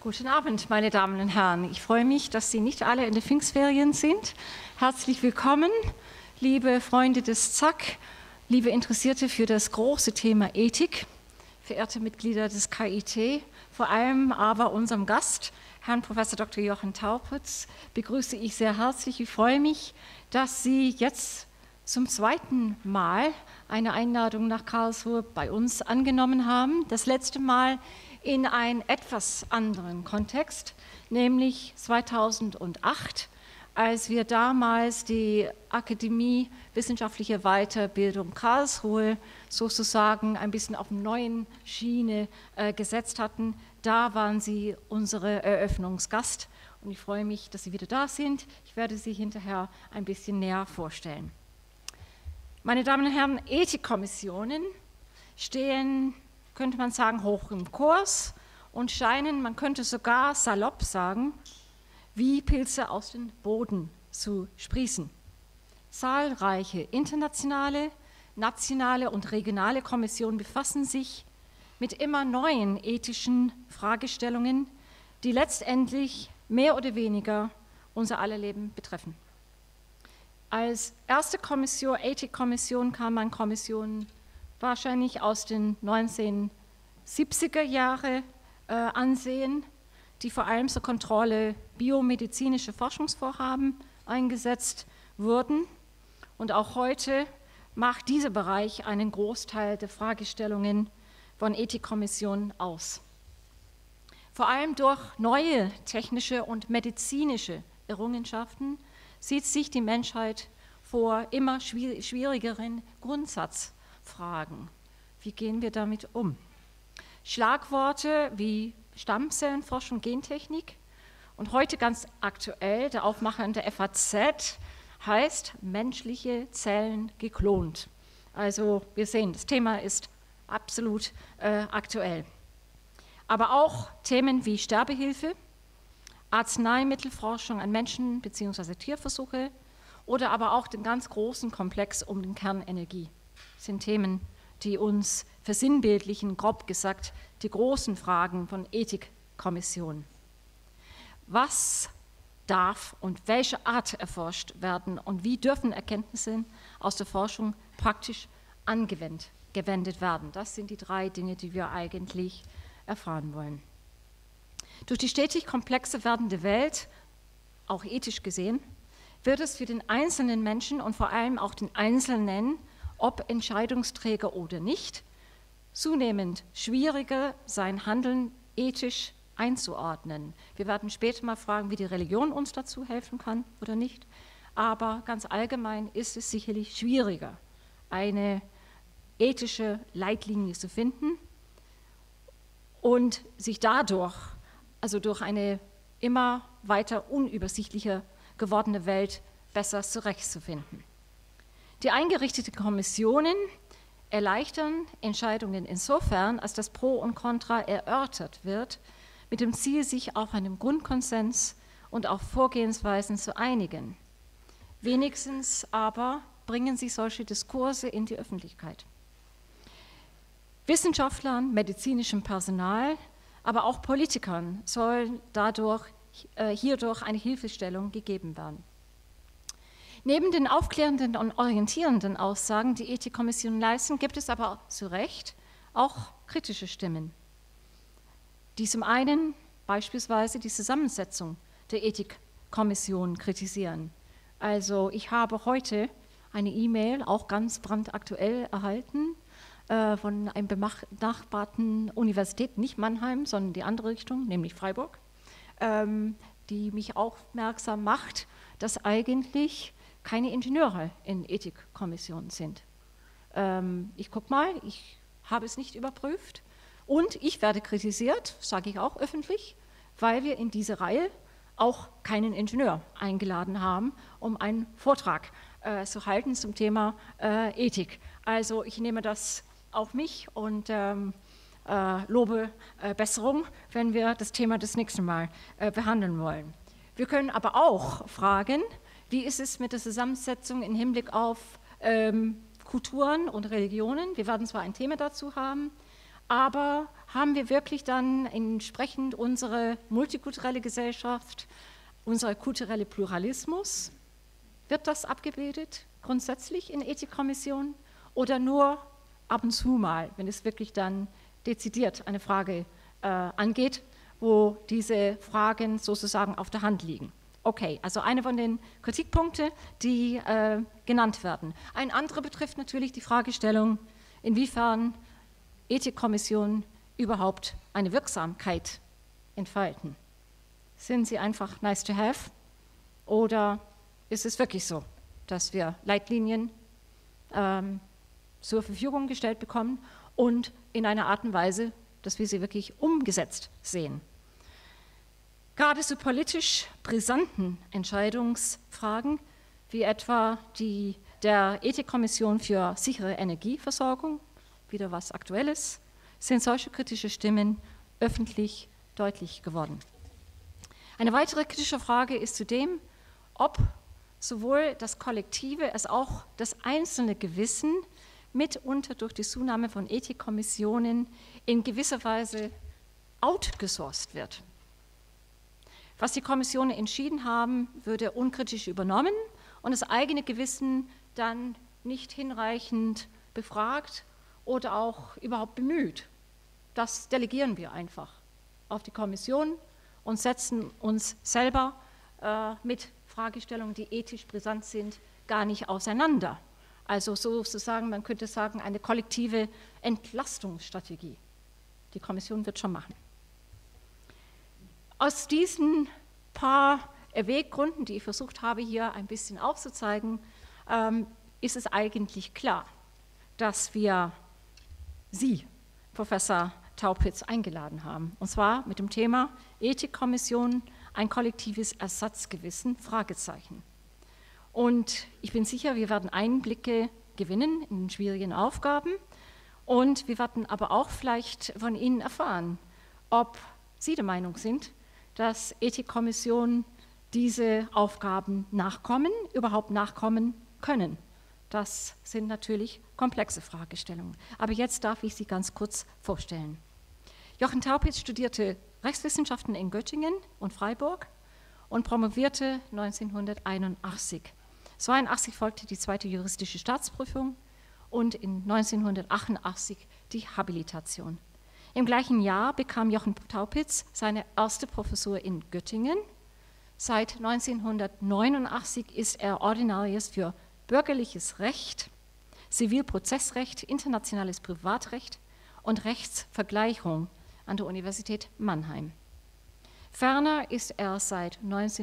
Guten Abend, meine Damen und Herren. Ich freue mich, dass Sie nicht alle in den Pfingstferien sind. Herzlich willkommen, liebe Freunde des ZAK, liebe Interessierte für das große Thema Ethik, verehrte Mitglieder des KIT, vor allem aber unserem Gast, Herrn Prof. Dr. Jochen Taupitz, begrüße ich sehr herzlich. Ich freue mich, dass Sie jetzt zum zweiten Mal eine Einladung nach Karlsruhe bei uns angenommen haben. Das letzte Mal in einen etwas anderen Kontext, nämlich 2008, als wir damals die Akademie Wissenschaftliche Weiterbildung Karlsruhe sozusagen ein bisschen auf eine neue Schiene gesetzt hatten. Da waren Sie unsere Eröffnungsgast und ich freue mich, dass Sie wieder da sind. Ich werde Sie hinterher ein bisschen näher vorstellen. Meine Damen und Herren, Ethikkommissionen stehen, könnte man sagen, hoch im Kurs und scheinen, man könnte sogar salopp sagen, wie Pilze aus dem Boden zu sprießen. Zahlreiche internationale, nationale und regionale Kommissionen befassen sich mit immer neuen ethischen Fragestellungen, die letztendlich mehr oder weniger unser aller Leben betreffen. Als erste Kommission, Ethikkommission, kann man Kommissionen wahrscheinlich aus den 1970er Jahren ansehen, die vor allem zur Kontrolle biomedizinischer Forschungsvorhaben eingesetzt wurden. Und auch heute macht dieser Bereich einen Großteil der Fragestellungen von Ethikkommissionen aus. Vor allem durch neue technische und medizinische Errungenschaften sieht sich die Menschheit vor immer schwierigeren Grundsatzfragen. Wie gehen wir damit um? Schlagworte wie Stammzellenforschung, Gentechnik und heute ganz aktuell, der Aufmacher in der FAZ heißt menschliche Zellen geklont. Also wir sehen, das Thema ist absolut aktuell. Aber auch Themen wie Sterbehilfe, Arzneimittelforschung an Menschen bzw. Tierversuche oder aber auch den ganz großen Komplex um die Kernenergie sind Themen, die uns versinnbildlichen, grob gesagt, die großen Fragen von Ethikkommissionen. Was darf und welche Art erforscht werden und wie dürfen Erkenntnisse aus der Forschung praktisch angewendet werden? Das sind die drei Dinge, die wir eigentlich erfahren wollen. Durch die stetig komplexer werdende Welt, auch ethisch gesehen, wird es für den einzelnen Menschen und vor allem auch den Einzelnen, ob Entscheidungsträger oder nicht, zunehmend schwieriger, sein Handeln ethisch einzuordnen. Wir werden später mal fragen, wie die Religion uns dazu helfen kann oder nicht, aber ganz allgemein ist es sicherlich schwieriger, eine ethische Leitlinie zu finden und sich dadurch, also durch eine immer weiter unübersichtlicher gewordene Welt, besser zurechtzufinden. Die eingerichteten Kommissionen erleichtern Entscheidungen insofern, als das Pro und Contra erörtert wird, mit dem Ziel, sich auf einen Grundkonsens und auf Vorgehensweisen zu einigen. Wenigstens aber bringen sie solche Diskurse in die Öffentlichkeit. Wissenschaftlern, medizinischem Personal, aber auch Politikern soll hierdurch eine Hilfestellung gegeben werden. Neben den aufklärenden und orientierenden Aussagen, die Ethikkommissionen leisten, gibt es aber zu Recht auch kritische Stimmen, die zum einen beispielsweise die Zusammensetzung der Ethikkommission kritisieren. Also ich habe heute eine E-Mail, auch ganz brandaktuell, erhalten von einer benachbarten Universität, nicht Mannheim, sondern die andere Richtung, nämlich Freiburg, die mich aufmerksam macht, dass eigentlich keine Ingenieure in Ethikkommissionen sind. Ich gucke mal, ich habe es nicht überprüft und ich werde kritisiert, sage ich auch öffentlich, weil wir in diese Reihe auch keinen Ingenieur eingeladen haben, um einen Vortrag zu halten zum Thema Ethik. Also ich nehme das auf mich und lobe Besserung, wenn wir das Thema das nächste Mal behandeln wollen. Wir können aber auch fragen, wie ist es mit der Zusammensetzung im Hinblick auf Kulturen und Religionen? Wir werden zwar ein Thema dazu haben, aber haben wir wirklich dann entsprechend unsere multikulturelle Gesellschaft, unser kultureller Pluralismus, wird das abgebildet grundsätzlich in Ethikkommissionen oder nur ab und zu mal, wenn es wirklich dann dezidiert eine Frage angeht, wo diese Fragen sozusagen auf der Hand liegen. Okay, also eine von den Kritikpunkten, die genannt werden. Ein anderer betrifft natürlich die Fragestellung, inwiefern Ethikkommissionen überhaupt eine Wirksamkeit entfalten. Sind sie einfach nice to have oder ist es wirklich so, dass wir Leitlinien zur Verfügung gestellt bekommen und in einer Art und Weise, dass wir sie wirklich umgesetzt sehen? Gerade so politisch brisanten Entscheidungsfragen wie etwa die der Ethikkommission für sichere Energieversorgung, wieder was Aktuelles, sind solche kritische Stimmen öffentlich deutlich geworden. Eine weitere kritische Frage ist zudem, ob sowohl das kollektive als auch das einzelne Gewissen mitunter durch die Zunahme von Ethikkommissionen in gewisser Weise outgesourced wird. Was die Kommissionen entschieden haben, würde unkritisch übernommen und das eigene Gewissen dann nicht hinreichend befragt oder auch überhaupt bemüht. Das delegieren wir einfach auf die Kommission und setzen uns selber mit Fragestellungen, die ethisch brisant sind, gar nicht auseinander. Also sozusagen, man könnte sagen, eine kollektive Entlastungsstrategie. Die Kommission wird schon machen. Aus diesen paar Erwäggründen, die ich versucht habe, hier ein bisschen aufzuzeigen, ist es eigentlich klar, dass wir Sie, Professor Taupitz, eingeladen haben. Und zwar mit dem Thema Ethikkommission, ein kollektives Ersatzgewissen, Fragezeichen. Und ich bin sicher, wir werden Einblicke gewinnen in den schwierigen Aufgaben und wir werden aber auch vielleicht von Ihnen erfahren, ob Sie der Meinung sind, dass Ethikkommissionen diese Aufgaben nachkommen, überhaupt nachkommen können. Das sind natürlich komplexe Fragestellungen. Aber jetzt darf ich Sie ganz kurz vorstellen. Jochen Taupitz studierte Rechtswissenschaften in Göttingen und Freiburg und promovierte 1981. 1982 folgte die zweite juristische Staatsprüfung und in 1988 die Habilitation. Im gleichen Jahr bekam Jochen Taupitz seine erste Professur in Göttingen. Seit 1989 ist er Ordinarius für bürgerliches Recht, Zivilprozessrecht, internationales Privatrecht und Rechtsvergleichung an der Universität Mannheim. Ferner ist er seit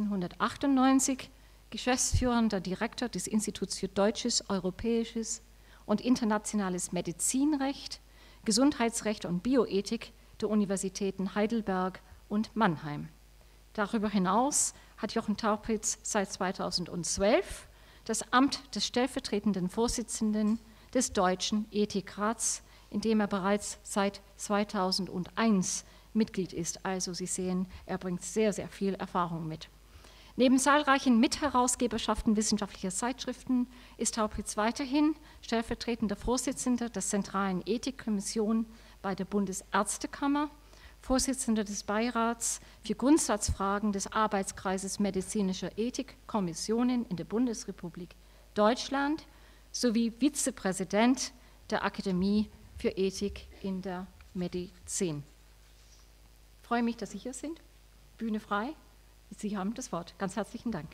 1998 geschäftsführender Direktor des Instituts für Deutsches, Europäisches und Internationales Medizinrecht, Gesundheitsrecht und Bioethik der Universitäten Heidelberg und Mannheim. Darüber hinaus hat Jochen Taupitz seit 2012 das Amt des stellvertretenden Vorsitzenden des Deutschen Ethikrats, in dem er bereits seit 2001 Mitglied ist. Also Sie sehen, er bringt sehr, sehr viel Erfahrung mit. Neben zahlreichen Mitherausgeberschaften wissenschaftlicher Zeitschriften ist Taupitz weiterhin stellvertretender Vorsitzender der Zentralen Ethikkommission bei der Bundesärztekammer, Vorsitzender des Beirats für Grundsatzfragen des Arbeitskreises medizinischer Ethikkommissionen in der Bundesrepublik Deutschland sowie Vizepräsident der Akademie für Ethik in der Medizin. Ich freue mich, dass Sie hier sind. Bühne frei. Sie haben das Wort. Ganz herzlichen Dank.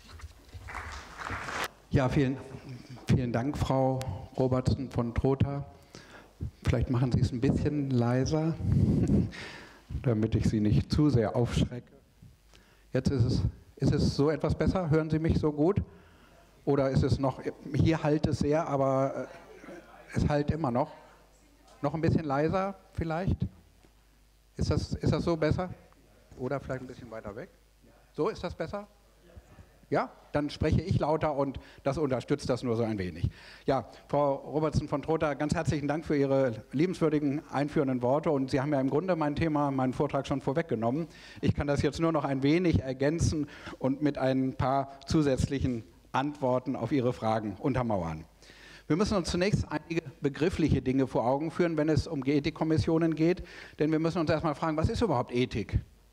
Ja, vielen Dank, Frau Robertson von Trotha. Vielleicht machen Sie es ein bisschen leiser, damit ich Sie nicht zu sehr aufschrecke. Jetzt ist es so etwas besser? Hören Sie mich so gut? Oder ist es noch, hier halt es sehr, aber es halt immer noch? Noch ein bisschen leiser vielleicht? Ist das so besser? Oder vielleicht ein bisschen weiter weg? So, ist das besser? Ja, dann spreche ich lauter und das unterstützt das nur so ein wenig. Ja, Frau Robertson von Trotha, ganz herzlichen Dank für Ihre liebenswürdigen einführenden Worte und Sie haben ja im Grunde meinen Vortrag schon vorweggenommen. Ich kann das jetzt nur noch ein wenig ergänzen und mit ein paar zusätzlichen Antworten auf Ihre Fragen untermauern. Wir müssen uns zunächst einige begriffliche Dinge vor Augen führen, wenn es um Ethikkommissionen geht, denn wir müssen uns erstmal fragen, was ist überhaupt Ethik?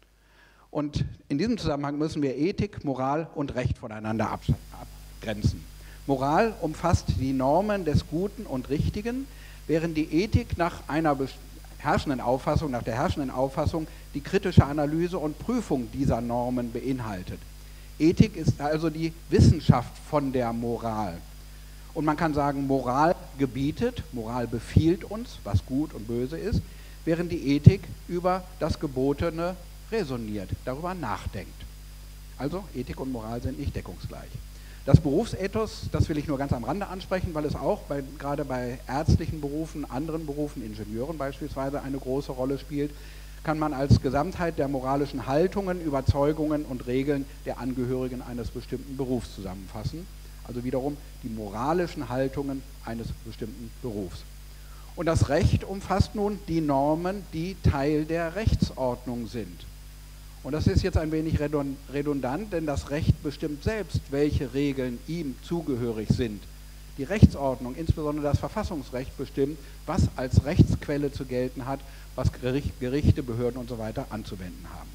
Und in diesem Zusammenhang müssen wir Ethik, Moral und Recht voneinander abgrenzen. Moral umfasst die Normen des Guten und Richtigen, während die Ethik nach der herrschenden Auffassung die kritische Analyse und Prüfung dieser Normen beinhaltet. Ethik ist also die Wissenschaft von der Moral. Und man kann sagen, Moral gebietet, Moral befiehlt uns, was gut und böse ist, während die Ethik über das Gebotene resoniert, darüber nachdenkt. Also Ethik und Moral sind nicht deckungsgleich. Das Berufsethos, das will ich nur ganz am Rande ansprechen, weil es auch gerade bei ärztlichen Berufen, anderen Berufen, Ingenieuren beispielsweise, eine große Rolle spielt, kann man als Gesamtheit der moralischen Haltungen, Überzeugungen und Regeln der Angehörigen eines bestimmten Berufs zusammenfassen. Also wiederum die moralischen Haltungen eines bestimmten Berufs. Und das Recht umfasst nun die Normen, die Teil der Rechtsordnung sind. Und das ist jetzt ein wenig redundant, denn das Recht bestimmt selbst, welche Regeln ihm zugehörig sind. Die Rechtsordnung, insbesondere das Verfassungsrecht, bestimmt, was als Rechtsquelle zu gelten hat, was Gerichte, Behörden und so weiter anzuwenden haben.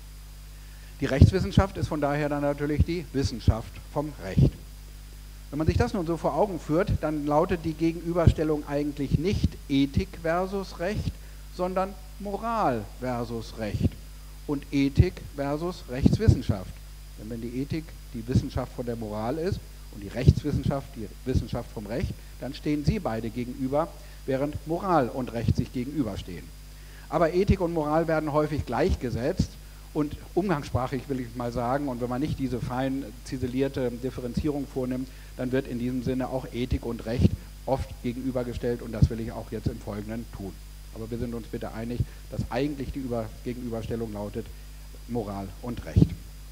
Die Rechtswissenschaft ist von daher dann natürlich die Wissenschaft vom Recht. Wenn man sich das nun so vor Augen führt, dann lautet die Gegenüberstellung eigentlich nicht Ethik versus Recht, sondern Moral versus Recht und Ethik versus Rechtswissenschaft. Denn wenn die Ethik die Wissenschaft von der Moral ist und die Rechtswissenschaft die Wissenschaft vom Recht, dann stehen sie beide gegenüber, während Moral und Recht sich gegenüberstehen. Aber Ethik und Moral werden häufig gleichgesetzt und umgangssprachlich will ich mal sagen, und wenn man nicht diese fein ziselierte Differenzierung vornimmt, dann wird in diesem Sinne auch Ethik und Recht oft gegenübergestellt und das will ich auch jetzt im Folgenden tun. Aber wir sind uns bitte einig, dass eigentlich die Gegenüberstellung lautet Moral und Recht.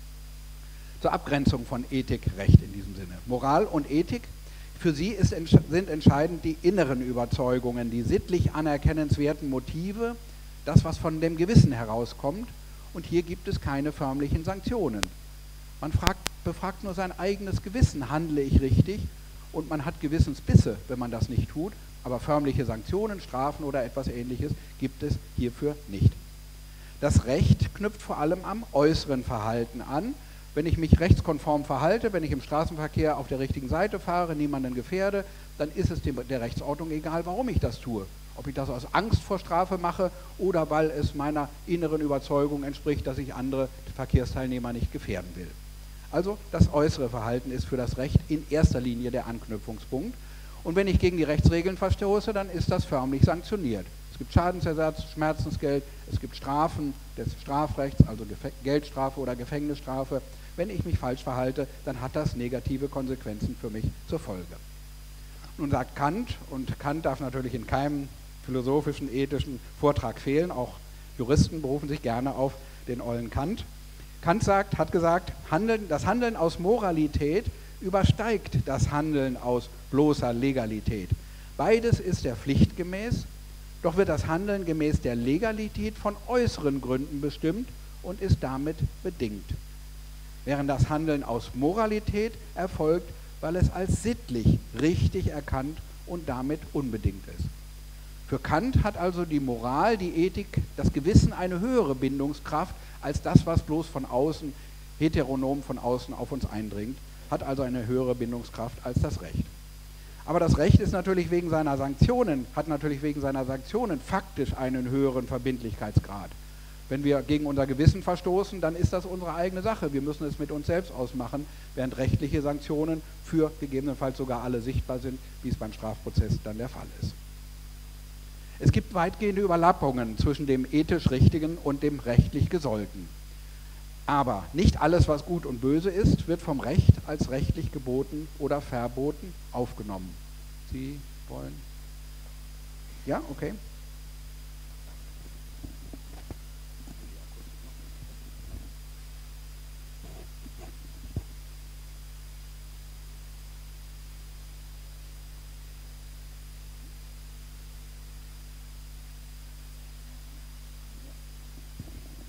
Zur Abgrenzung von Ethik, Recht in diesem Sinne. Moral und Ethik, für sie sind entscheidend die inneren Überzeugungen, die sittlich anerkennenswerten Motive, das, was von dem Gewissen herauskommt. Und hier gibt es keine förmlichen Sanktionen. Man befragt nur sein eigenes Gewissen, handle ich richtig? Und man hat Gewissensbisse, wenn man das nicht tut, aber förmliche Sanktionen, Strafen oder etwas Ähnliches gibt es hierfür nicht. Das Recht knüpft vor allem am äußeren Verhalten an. Wenn ich mich rechtskonform verhalte, wenn ich im Straßenverkehr auf der richtigen Seite fahre, niemanden gefährde, dann ist es der Rechtsordnung egal, warum ich das tue. Ob ich das aus Angst vor Strafe mache oder weil es meiner inneren Überzeugung entspricht, dass ich andere Verkehrsteilnehmer nicht gefährden will. Also das äußere Verhalten ist für das Recht in erster Linie der Anknüpfungspunkt. Und wenn ich gegen die Rechtsregeln verstoße, dann ist das förmlich sanktioniert. Es gibt Schadensersatz, Schmerzensgeld, es gibt Strafen des Strafrechts, also Geldstrafe oder Gefängnisstrafe. Wenn ich mich falsch verhalte, dann hat das negative Konsequenzen für mich zur Folge. Nun sagt Kant, und Kant darf natürlich in keinem philosophischen, ethischen Vortrag fehlen, auch Juristen berufen sich gerne auf den ollen Kant. Kant hat gesagt, das Handeln aus Moralität übersteigt das Handeln aus bloßer Legalität. Beides ist der Pflicht gemäß, doch wird das Handeln gemäß der Legalität von äußeren Gründen bestimmt und ist damit bedingt. Während das Handeln aus Moralität erfolgt, weil es als sittlich richtig erkannt und damit unbedingt ist. Für Kant hat also die Moral, die Ethik, das Gewissen eine höhere Bindungskraft als das, was bloß von außen, heteronom von außen auf uns eindringt, hat also eine höhere Bindungskraft als das Recht. Aber das Recht ist natürlich wegen seiner Sanktionen, hat natürlich wegen seiner Sanktionen faktisch einen höheren Verbindlichkeitsgrad. Wenn wir gegen unser Gewissen verstoßen, dann ist das unsere eigene Sache. Wir müssen es mit uns selbst ausmachen, während rechtliche Sanktionen für gegebenenfalls sogar alle sichtbar sind, wie es beim Strafprozess dann der Fall ist. Es gibt weitgehende Überlappungen zwischen dem ethisch Richtigen und dem rechtlich Gesollten. Aber nicht alles, was gut und böse ist, wird vom Recht als rechtlich geboten oder verboten aufgenommen. Sie wollen? Ja, okay.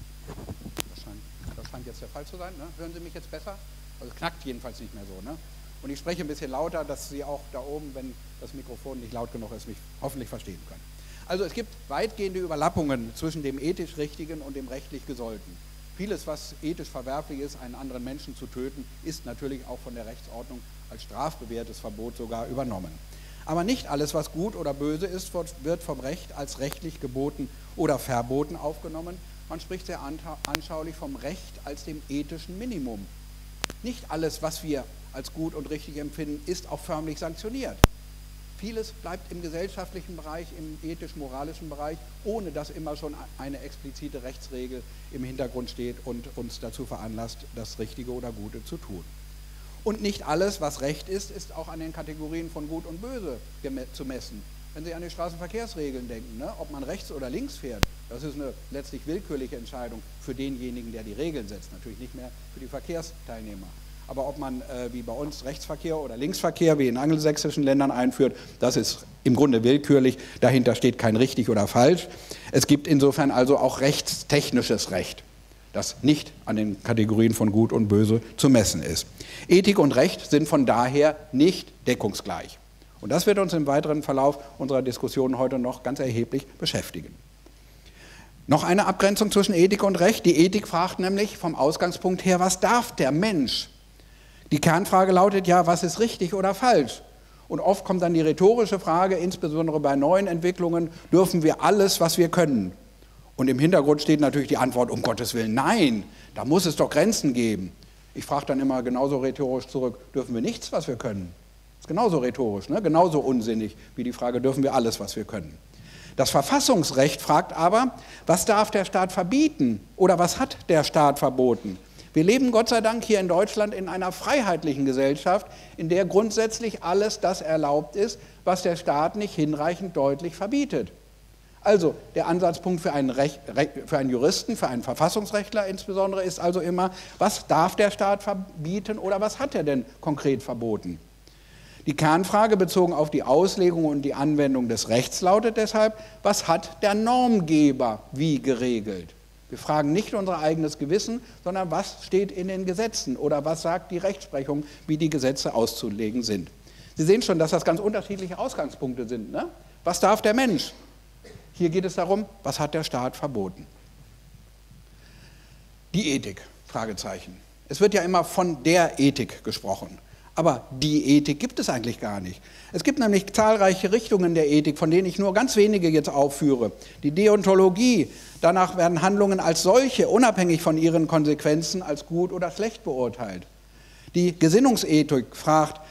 Das scheint jetzt der Fall zu sein. Ne? Hören Sie mich jetzt besser? Also knackt jedenfalls nicht mehr so. Ne? Und ich spreche ein bisschen lauter, dass Sie auch da oben, wenn das Mikrofon nicht laut genug ist, mich hoffentlich verstehen können. Also es gibt weitgehende Überlappungen zwischen dem ethisch Richtigen und dem rechtlich Gesollten. Vieles, was ethisch verwerflich ist, einen anderen Menschen zu töten, ist natürlich auch von der Rechtsordnung als strafbewährtes Verbot sogar übernommen. Aber nicht alles, was gut oder böse ist, wird vom Recht als rechtlich geboten oder verboten aufgenommen. Man spricht sehr anschaulich vom Recht als dem ethischen Minimum. Nicht alles, was wir als gut und richtig empfinden, ist auch förmlich sanktioniert. Vieles bleibt im gesellschaftlichen Bereich, im ethisch-moralischen Bereich, ohne dass immer schon eine explizite Rechtsregel im Hintergrund steht und uns dazu veranlasst, das Richtige oder Gute zu tun. Und nicht alles, was Recht ist, ist auch an den Kategorien von Gut und Böse zu messen. Wenn Sie an die Straßenverkehrsregeln denken, ne, ob man rechts oder links fährt, das ist eine letztlich willkürliche Entscheidung für denjenigen, der die Regeln setzt, natürlich nicht mehr für die Verkehrsteilnehmer. Aber ob man wie bei uns Rechtsverkehr oder Linksverkehr wie in angelsächsischen Ländern einführt, das ist im Grunde willkürlich, dahinter steht kein richtig oder falsch. Es gibt insofern also auch rechtstechnisches Recht, das nicht an den Kategorien von Gut und Böse zu messen ist. Ethik und Recht sind von daher nicht deckungsgleich. Und das wird uns im weiteren Verlauf unserer Diskussion heute noch ganz erheblich beschäftigen. Noch eine Abgrenzung zwischen Ethik und Recht. Die Ethik fragt nämlich vom Ausgangspunkt her, was darf der Mensch? Die Kernfrage lautet ja, was ist richtig oder falsch? Und oft kommt dann die rhetorische Frage, insbesondere bei neuen Entwicklungen, dürfen wir alles, was wir können? Und im Hintergrund steht natürlich die Antwort, um Gottes Willen, nein, da muss es doch Grenzen geben. Ich frage dann immer genauso rhetorisch zurück, dürfen wir nichts, was wir können? Das ist genauso rhetorisch, ne? Genauso unsinnig wie die Frage, dürfen wir alles, was wir können? Das Verfassungsrecht fragt aber, was darf der Staat verbieten oder was hat der Staat verboten? Wir leben Gott sei Dank hier in Deutschland in einer freiheitlichen Gesellschaft, in der grundsätzlich alles das erlaubt ist, was der Staat nicht hinreichend deutlich verbietet. Also der Ansatzpunkt für einen Juristen, für einen Verfassungsrechtler insbesondere ist also immer, was darf der Staat verbieten oder was hat er denn konkret verboten? Die Kernfrage bezogen auf die Auslegung und die Anwendung des Rechts lautet deshalb, was hat der Normgeber wie geregelt? Wir fragen nicht unser eigenes Gewissen, sondern was steht in den Gesetzen oder was sagt die Rechtsprechung, wie die Gesetze auszulegen sind. Sie sehen schon, dass das ganz unterschiedliche Ausgangspunkte sind, ne? Was darf der Mensch? Hier geht es darum, was hat der Staat verboten? Die Ethik, Fragezeichen. Es wird ja immer von der Ethik gesprochen. Aber die Ethik gibt es eigentlich gar nicht. Es gibt nämlich zahlreiche Richtungen der Ethik, von denen ich nur ganz wenige jetzt aufführe. Die Deontologie, danach werden Handlungen als solche, unabhängig von ihren Konsequenzen, als gut oder schlecht beurteilt. Die Gesinnungsethik fragt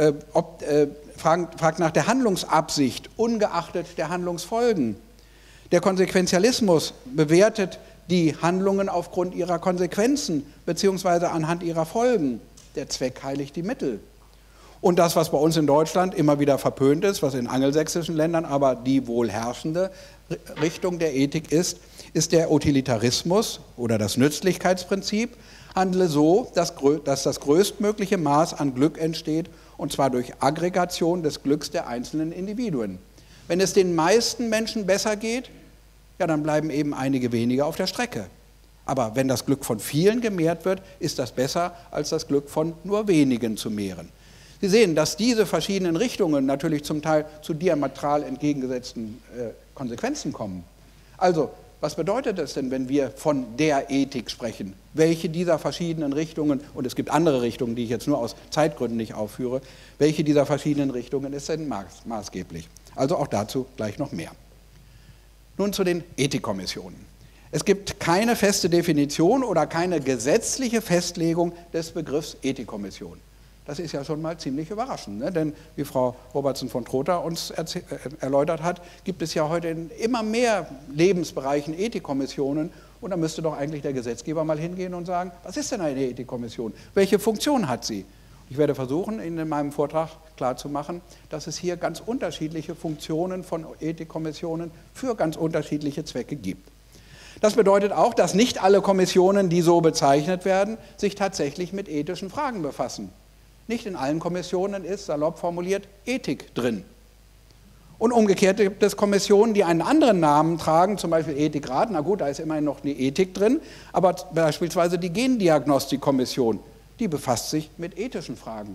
nach der Handlungsabsicht, ungeachtet der Handlungsfolgen. Der Konsequenzialismus bewertet die Handlungen aufgrund ihrer Konsequenzen bzw. anhand ihrer Folgen. Der Zweck heiligt die Mittel. Und das, was bei uns in Deutschland immer wieder verpönt ist, was in angelsächsischen Ländern aber die wohl herrschende Richtung der Ethik ist der Utilitarismus oder das Nützlichkeitsprinzip. Handle so, dass das größtmögliche Maß an Glück entsteht, und zwar durch Aggregation des Glücks der einzelnen Individuen. Wenn es den meisten Menschen besser geht, ja, dann bleiben eben einige weniger auf der Strecke. Aber wenn das Glück von vielen gemehrt wird, ist das besser, als das Glück von nur wenigen zu mehren. Sie sehen, dass diese verschiedenen Richtungen natürlich zum Teil zu diametral entgegengesetzten Konsequenzen kommen. Also, was bedeutet es denn, wenn wir von der Ethik sprechen? Welche dieser verschiedenen Richtungen, und es gibt andere Richtungen, die ich jetzt nur aus Zeitgründen nicht aufführe, welche dieser verschiedenen Richtungen ist denn maßgeblich? Also auch dazu gleich noch mehr. Nun zu den Ethikkommissionen. Es gibt keine feste Definition oder keine gesetzliche Festlegung des Begriffs Ethikkommission. Das ist ja schon mal ziemlich überraschend, ne? Denn wie Frau Robertson von Trotha uns erläutert hat, gibt es ja heute in immer mehr Lebensbereichen Ethikkommissionen, und da müsste doch eigentlich der Gesetzgeber mal hingehen und sagen, was ist denn eine Ethikkommission? Welche Funktion hat sie? Ich werde versuchen, Ihnen in meinem Vortrag klarzumachen, dass es hier ganz unterschiedliche Funktionen von Ethikkommissionen für ganz unterschiedliche Zwecke gibt. Das bedeutet auch, dass nicht alle Kommissionen, die so bezeichnet werden, sich tatsächlich mit ethischen Fragen befassen. Nicht in allen Kommissionen ist, salopp formuliert, Ethik drin. Und umgekehrt gibt es Kommissionen, die einen anderen Namen tragen, zum Beispiel Ethikrat, na gut, da ist immerhin noch die Ethik drin, aber beispielsweise die Gendiagnostikkommission, die befasst sich mit ethischen Fragen.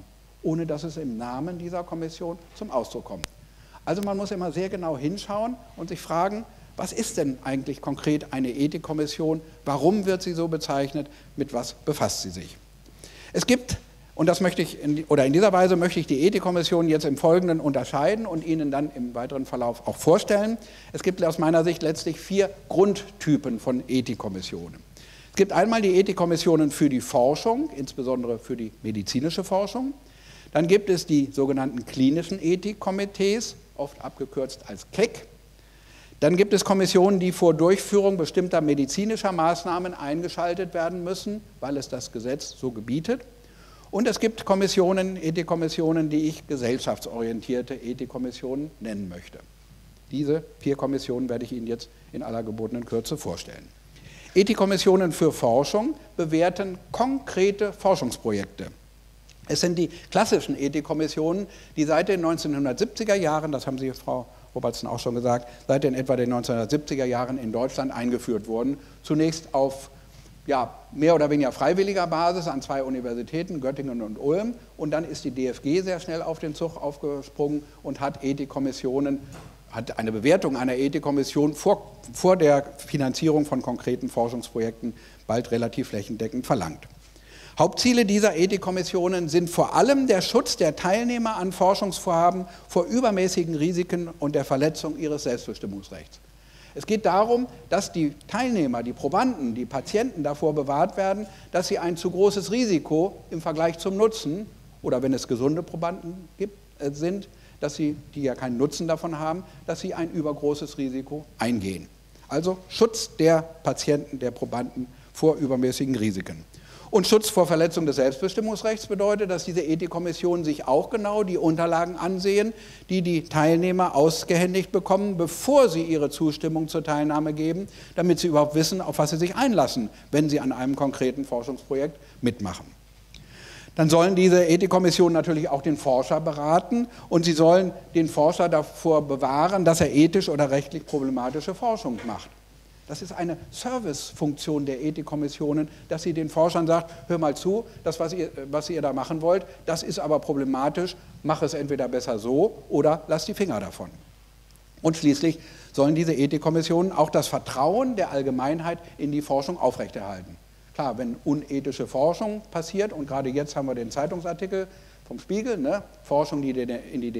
ohne dass es im Namen dieser Kommission zum Ausdruck kommt. Also man muss immer sehr genau hinschauen und sich fragen, was ist denn eigentlich konkret eine Ethikkommission? Warum wird sie so bezeichnet? Mit was befasst sie sich? Es gibt, und das möchte ich, in dieser Weise möchte ich die Ethikkommission jetzt im Folgenden unterscheiden und Ihnen dann im weiteren Verlauf auch vorstellen. Es gibt aus meiner Sicht letztlich 4 Grundtypen von Ethikkommissionen. Es gibt einmal die Ethikkommissionen für die Forschung, insbesondere für die medizinische Forschung. Dann gibt es die sogenannten klinischen Ethikkomitees, oft abgekürzt als KEK. Dann gibt es Kommissionen, die vor Durchführung bestimmter medizinischer Maßnahmen eingeschaltet werden müssen, weil es das Gesetz so gebietet. Und es gibt Kommissionen, Ethikkommissionen, die ich gesellschaftsorientierte Ethikkommissionen nennen möchte. Diese 4 Kommissionen werde ich Ihnen jetzt in aller gebotenen Kürze vorstellen. Ethikkommissionen für Forschung bewerten konkrete Forschungsprojekte. Es sind die klassischen Ethikkommissionen, die seit den 1970er Jahren, das haben Sie, Frau Robertson, auch schon gesagt, seit den etwa den 1970er Jahren in Deutschland eingeführt wurden. Zunächst auf mehr oder weniger freiwilliger Basis an 2 Universitäten, Göttingen und Ulm. Und dann ist die DFG sehr schnell auf den Zug aufgesprungen und hat eine Bewertung einer Ethikkommission vor der Finanzierung von konkreten Forschungsprojekten bald relativ flächendeckend verlangt. Hauptziele dieser Ethikkommissionen sind vor allem der Schutz der Teilnehmer an Forschungsvorhaben vor übermäßigen Risiken und der Verletzung ihres Selbstbestimmungsrechts. Es geht darum, dass die Teilnehmer, die Probanden, die Patienten davor bewahrt werden, dass sie ein zu großes Risiko im Vergleich zum Nutzen, oder wenn es gesunde Probanden sind, die ja keinen Nutzen davon haben, dass sie ein übergroßes Risiko eingehen. Also Schutz der Patienten, der Probanden vor übermäßigen Risiken. Und Schutz vor Verletzung des Selbstbestimmungsrechts bedeutet, dass diese Ethikkommissionen sich auch genau die Unterlagen ansehen, die die Teilnehmer ausgehändigt bekommen, bevor sie ihre Zustimmung zur Teilnahme geben, damit sie überhaupt wissen, auf was sie sich einlassen, wenn sie an einem konkreten Forschungsprojekt mitmachen. Dann sollen diese Ethikkommissionen natürlich auch den Forscher beraten und sie sollen den Forscher davor bewahren, dass er ethisch oder rechtlich problematische Forschung macht. Das ist eine Servicefunktion der Ethikkommissionen, dass sie den Forschern sagt, hör mal zu, das, was ihr da machen wollt, das ist aber problematisch, mach es entweder besser so oder lass die Finger davon. Und schließlich sollen diese Ethikkommissionen auch das Vertrauen der Allgemeinheit in die Forschung aufrechterhalten. Klar, wenn unethische Forschung passiert, und gerade jetzt haben wir den Zeitungsartikel vom Spiegel, ne, Forschung, die in die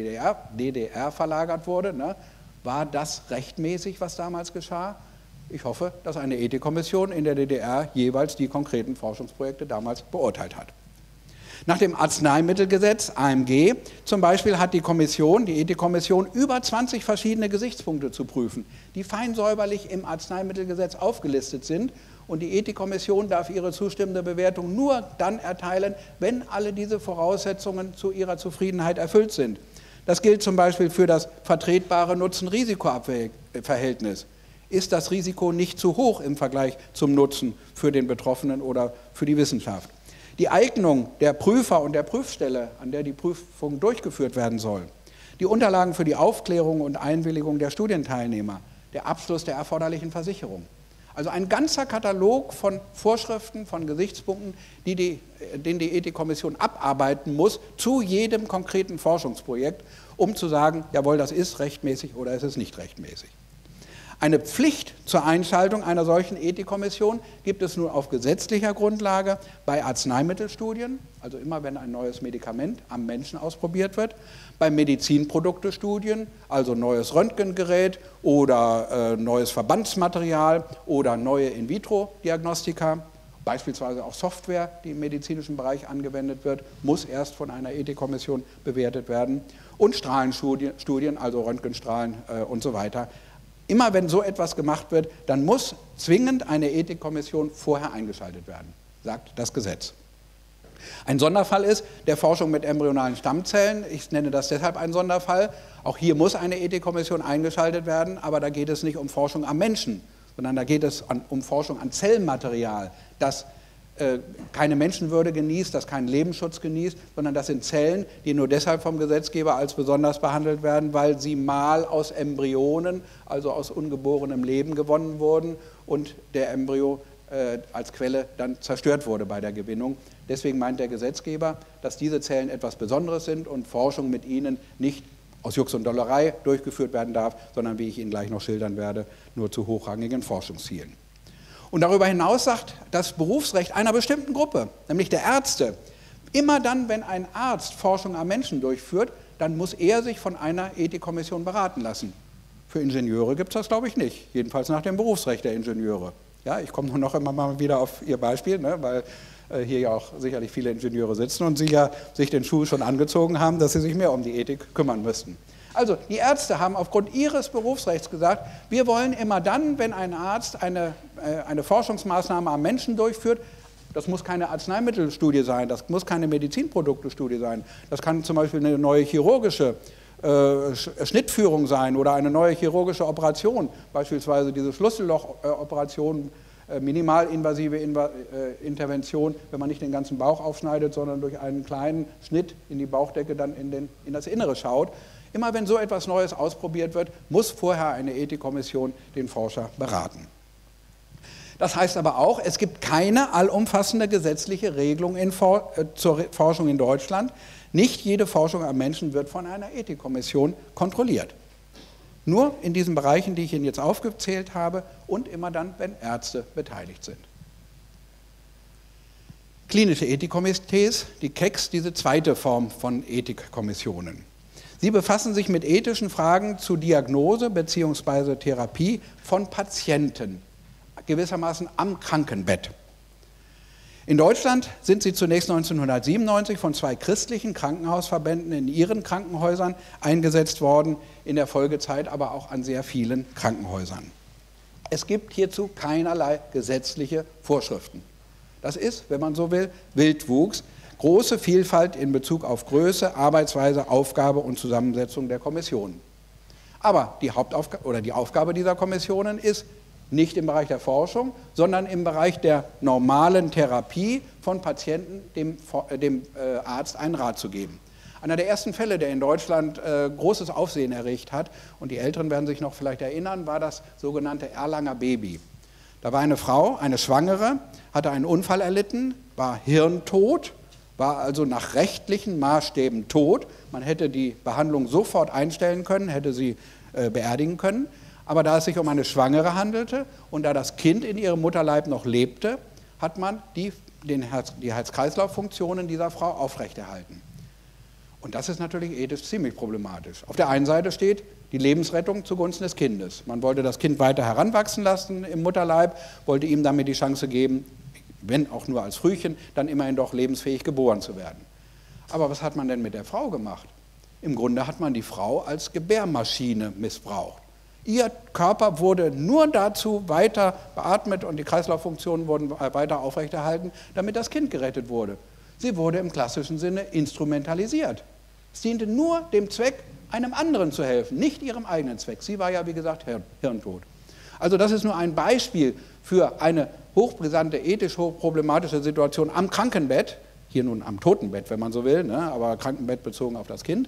DDR verlagert wurde, ne, war das rechtmäßig, was damals geschah? Ich hoffe, dass eine Ethikkommission in der DDR jeweils die konkreten Forschungsprojekte damals beurteilt hat. Nach dem Arzneimittelgesetz, AMG, zum Beispiel hat die Ethikkommission über 20 verschiedene Gesichtspunkte zu prüfen, die fein säuberlich im Arzneimittelgesetz aufgelistet sind. Und die Ethikkommission darf ihre zustimmende Bewertung nur dann erteilen, wenn alle diese Voraussetzungen zu ihrer Zufriedenheit erfüllt sind. Das gilt zum Beispiel für das vertretbare Nutzen-Risiko-Verhältnis. Ist das Risiko nicht zu hoch im Vergleich zum Nutzen für den Betroffenen oder für die Wissenschaft? Die Eignung der Prüfer und der Prüfstelle, an der die Prüfung durchgeführt werden soll, die Unterlagen für die Aufklärung und Einwilligung der Studienteilnehmer, der Abschluss der erforderlichen Versicherung. Also ein ganzer Katalog von Vorschriften, von Gesichtspunkten, den die Ethikkommission abarbeiten muss zu jedem konkreten Forschungsprojekt, um zu sagen, jawohl, das ist rechtmäßig oder es ist nicht rechtmäßig. Eine Pflicht zur Einschaltung einer solchen Ethikkommission gibt es nur auf gesetzlicher Grundlage bei Arzneimittelstudien, also immer wenn ein neues Medikament am Menschen ausprobiert wird, bei Medizinproduktestudien, also neues Röntgengerät oder neues Verbandsmaterial oder neue In-vitro-Diagnostika, beispielsweise auch Software, die im medizinischen Bereich angewendet wird, muss erst von einer Ethikkommission bewertet werden, und Strahlenstudien, also Röntgenstrahlen und so weiter. Immer wenn so etwas gemacht wird, dann muss zwingend eine Ethikkommission vorher eingeschaltet werden, sagt das Gesetz. Ein Sonderfall ist der Forschung mit embryonalen Stammzellen. Ich nenne das deshalb einen Sonderfall. Auch hier muss eine Ethikkommission eingeschaltet werden, aber da geht es nicht um Forschung am Menschen, sondern da geht es um Forschung an Zellmaterial, das keine Menschenwürde genießt, das keinen Lebensschutz genießt, sondern das sind Zellen, die nur deshalb vom Gesetzgeber als besonders behandelt werden, weil sie mal aus Embryonen, also aus ungeborenem Leben, gewonnen wurden und der Embryo als Quelle dann zerstört wurde bei der Gewinnung. Deswegen meint der Gesetzgeber, dass diese Zellen etwas Besonderes sind und Forschung mit ihnen nicht aus Jux und Dollerei durchgeführt werden darf, sondern, wie ich Ihnen gleich noch schildern werde, nur zu hochrangigen Forschungszielen. Und darüber hinaus sagt das Berufsrecht einer bestimmten Gruppe, nämlich der Ärzte, immer dann, wenn ein Arzt Forschung am Menschen durchführt, dann muss er sich von einer Ethikkommission beraten lassen. Für Ingenieure gibt es das, glaube ich, nicht, jedenfalls nach dem Berufsrecht der Ingenieure. Ja, ich komme noch immer mal wieder auf Ihr Beispiel, ne, weil hier ja auch sicherlich viele Ingenieure sitzen und Sie ja sich den Schuh schon angezogen haben, dass Sie sich mehr um die Ethik kümmern müssten. Also die Ärzte haben aufgrund ihres Berufsrechts gesagt, wir wollen immer dann, wenn ein Arzt eine Forschungsmaßnahme am Menschen durchführt, das muss keine Arzneimittelstudie sein, das muss keine Medizinproduktestudie sein, das kann zum Beispiel eine neue chirurgische Schnittführung sein oder eine neue chirurgische Operation, beispielsweise diese Schlüssellochoperation, minimalinvasive Intervention, wenn man nicht den ganzen Bauch aufschneidet, sondern durch einen kleinen Schnitt in die Bauchdecke dann in das Innere schaut. Immer wenn so etwas Neues ausprobiert wird, muss vorher eine Ethikkommission den Forscher beraten. Das heißt aber auch, es gibt keine allumfassende gesetzliche Regelung zur Forschung in Deutschland. Nicht jede Forschung am Menschen wird von einer Ethikkommission kontrolliert. Nur in diesen Bereichen, die ich Ihnen jetzt aufgezählt habe und immer dann, wenn Ärzte beteiligt sind. Klinische Ethikkomitees, die KEKs, diese zweite Form von Ethikkommissionen. Sie befassen sich mit ethischen Fragen zu Diagnose bzw. Therapie von Patienten, gewissermaßen am Krankenbett. In Deutschland sind sie zunächst 1997 von 2 christlichen Krankenhausverbänden in ihren Krankenhäusern eingesetzt worden, in der Folgezeit aber auch an sehr vielen Krankenhäusern. Es gibt hierzu keinerlei gesetzliche Vorschriften. Das ist, wenn man so will, Wildwuchs, große Vielfalt in Bezug auf Größe, Arbeitsweise, Aufgabe und Zusammensetzung der Kommissionen. Aber die Aufgabe dieser Kommissionen ist, nicht im Bereich der Forschung, sondern im Bereich der normalen Therapie von Patienten dem Arzt einen Rat zu geben. Einer der ersten Fälle, der in Deutschland großes Aufsehen erregt hat, und die Älteren werden sich noch vielleicht erinnern, war das sogenannte Erlanger Baby. Da war eine Frau, eine Schwangere, hatte einen Unfall erlitten, war hirntot, war also nach rechtlichen Maßstäben tot. Man hätte die Behandlung sofort einstellen können, hätte sie beerdigen können. Aber da es sich um eine Schwangere handelte und da das Kind in ihrem Mutterleib noch lebte, hat man die Herz-Kreislauf-Funktionen dieser Frau aufrechterhalten. Und das ist natürlich ethisch ziemlich problematisch. Auf der einen Seite steht die Lebensrettung zugunsten des Kindes. Man wollte das Kind weiter heranwachsen lassen im Mutterleib, wollte ihm damit die Chance geben, wenn auch nur als Frühchen, dann immerhin doch lebensfähig geboren zu werden. Aber was hat man denn mit der Frau gemacht? Im Grunde hat man die Frau als Gebärmaschine missbraucht. Ihr Körper wurde nur dazu weiter beatmet und die Kreislauffunktionen wurden weiter aufrechterhalten, damit das Kind gerettet wurde. Sie wurde im klassischen Sinne instrumentalisiert. Es diente nur dem Zweck, einem anderen zu helfen, nicht ihrem eigenen Zweck. Sie war ja, wie gesagt, hirntot. Also das ist nur ein Beispiel für eine hochbrisante, ethisch hochproblematische Situation am Krankenbett, hier nun am Totenbett, wenn man so will, ne, aber Krankenbett bezogen auf das Kind,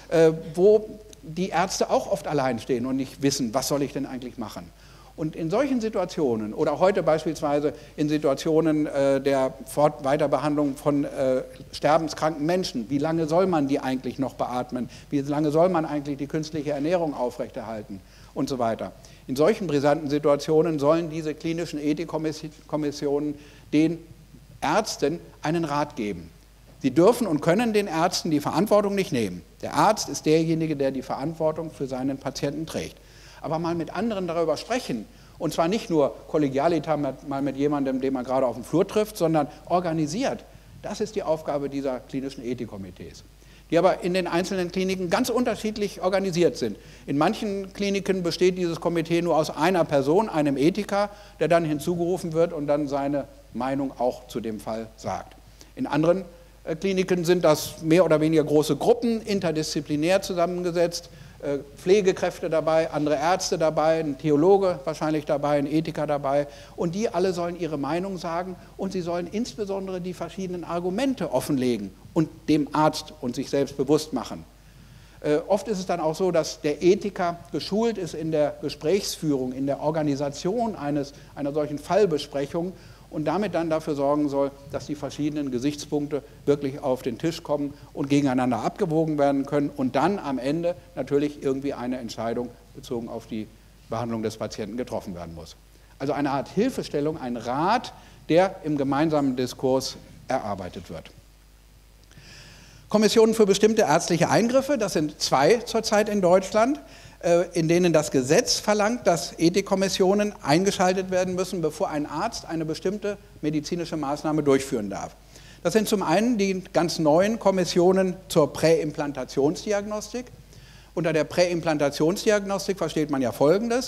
wo die Ärzte auch oft allein stehen und nicht wissen, was soll ich denn eigentlich machen. Und in solchen Situationen oder heute beispielsweise in Situationen der Weiterbehandlung von sterbenskranken Menschen, wie lange soll man die eigentlich noch beatmen, wie lange soll man eigentlich die künstliche Ernährung aufrechterhalten und so weiter. In solchen brisanten Situationen sollen diese klinischen Ethikkommissionen den Ärzten einen Rat geben. Sie dürfen und können den Ärzten die Verantwortung nicht nehmen. Der Arzt ist derjenige, der die Verantwortung für seinen Patienten trägt. Aber mal mit anderen darüber sprechen, und zwar nicht nur kollegialiter mal mit jemandem, den man gerade auf dem Flur trifft, sondern organisiert, das ist die Aufgabe dieser klinischen Ethikkomitees, die aber in den einzelnen Kliniken ganz unterschiedlich organisiert sind. In manchen Kliniken besteht dieses Komitee nur aus einer Person, einem Ethiker, der dann hinzugerufen wird und dann seine Meinung auch zu dem Fall sagt. In anderen Kliniken sind das mehr oder weniger große Gruppen, interdisziplinär zusammengesetzt, Pflegekräfte dabei, andere Ärzte dabei, ein Theologe wahrscheinlich dabei, ein Ethiker dabei, und die alle sollen ihre Meinung sagen und sie sollen insbesondere die verschiedenen Argumente offenlegen und dem Arzt und sich selbst bewusst machen. Oft ist es dann auch so, dass der Ethiker geschult ist in der Gesprächsführung, in der Organisation einer solchen Fallbesprechung und damit dann dafür sorgen soll, dass die verschiedenen Gesichtspunkte wirklich auf den Tisch kommen und gegeneinander abgewogen werden können und dann am Ende natürlich irgendwie eine Entscheidung bezogen auf die Behandlung des Patienten getroffen werden muss. Also eine Art Hilfestellung, ein Rat, der im gemeinsamen Diskurs erarbeitet wird. Kommissionen für bestimmte ärztliche Eingriffe, das sind 2 zurzeit in Deutschland, in denen das Gesetz verlangt, dass Ethikkommissionen eingeschaltet werden müssen, bevor ein Arzt eine bestimmte medizinische Maßnahme durchführen darf. Das sind zum einen die ganz neuen Kommissionen zur Präimplantationsdiagnostik. Unter der Präimplantationsdiagnostik versteht man ja Folgendes: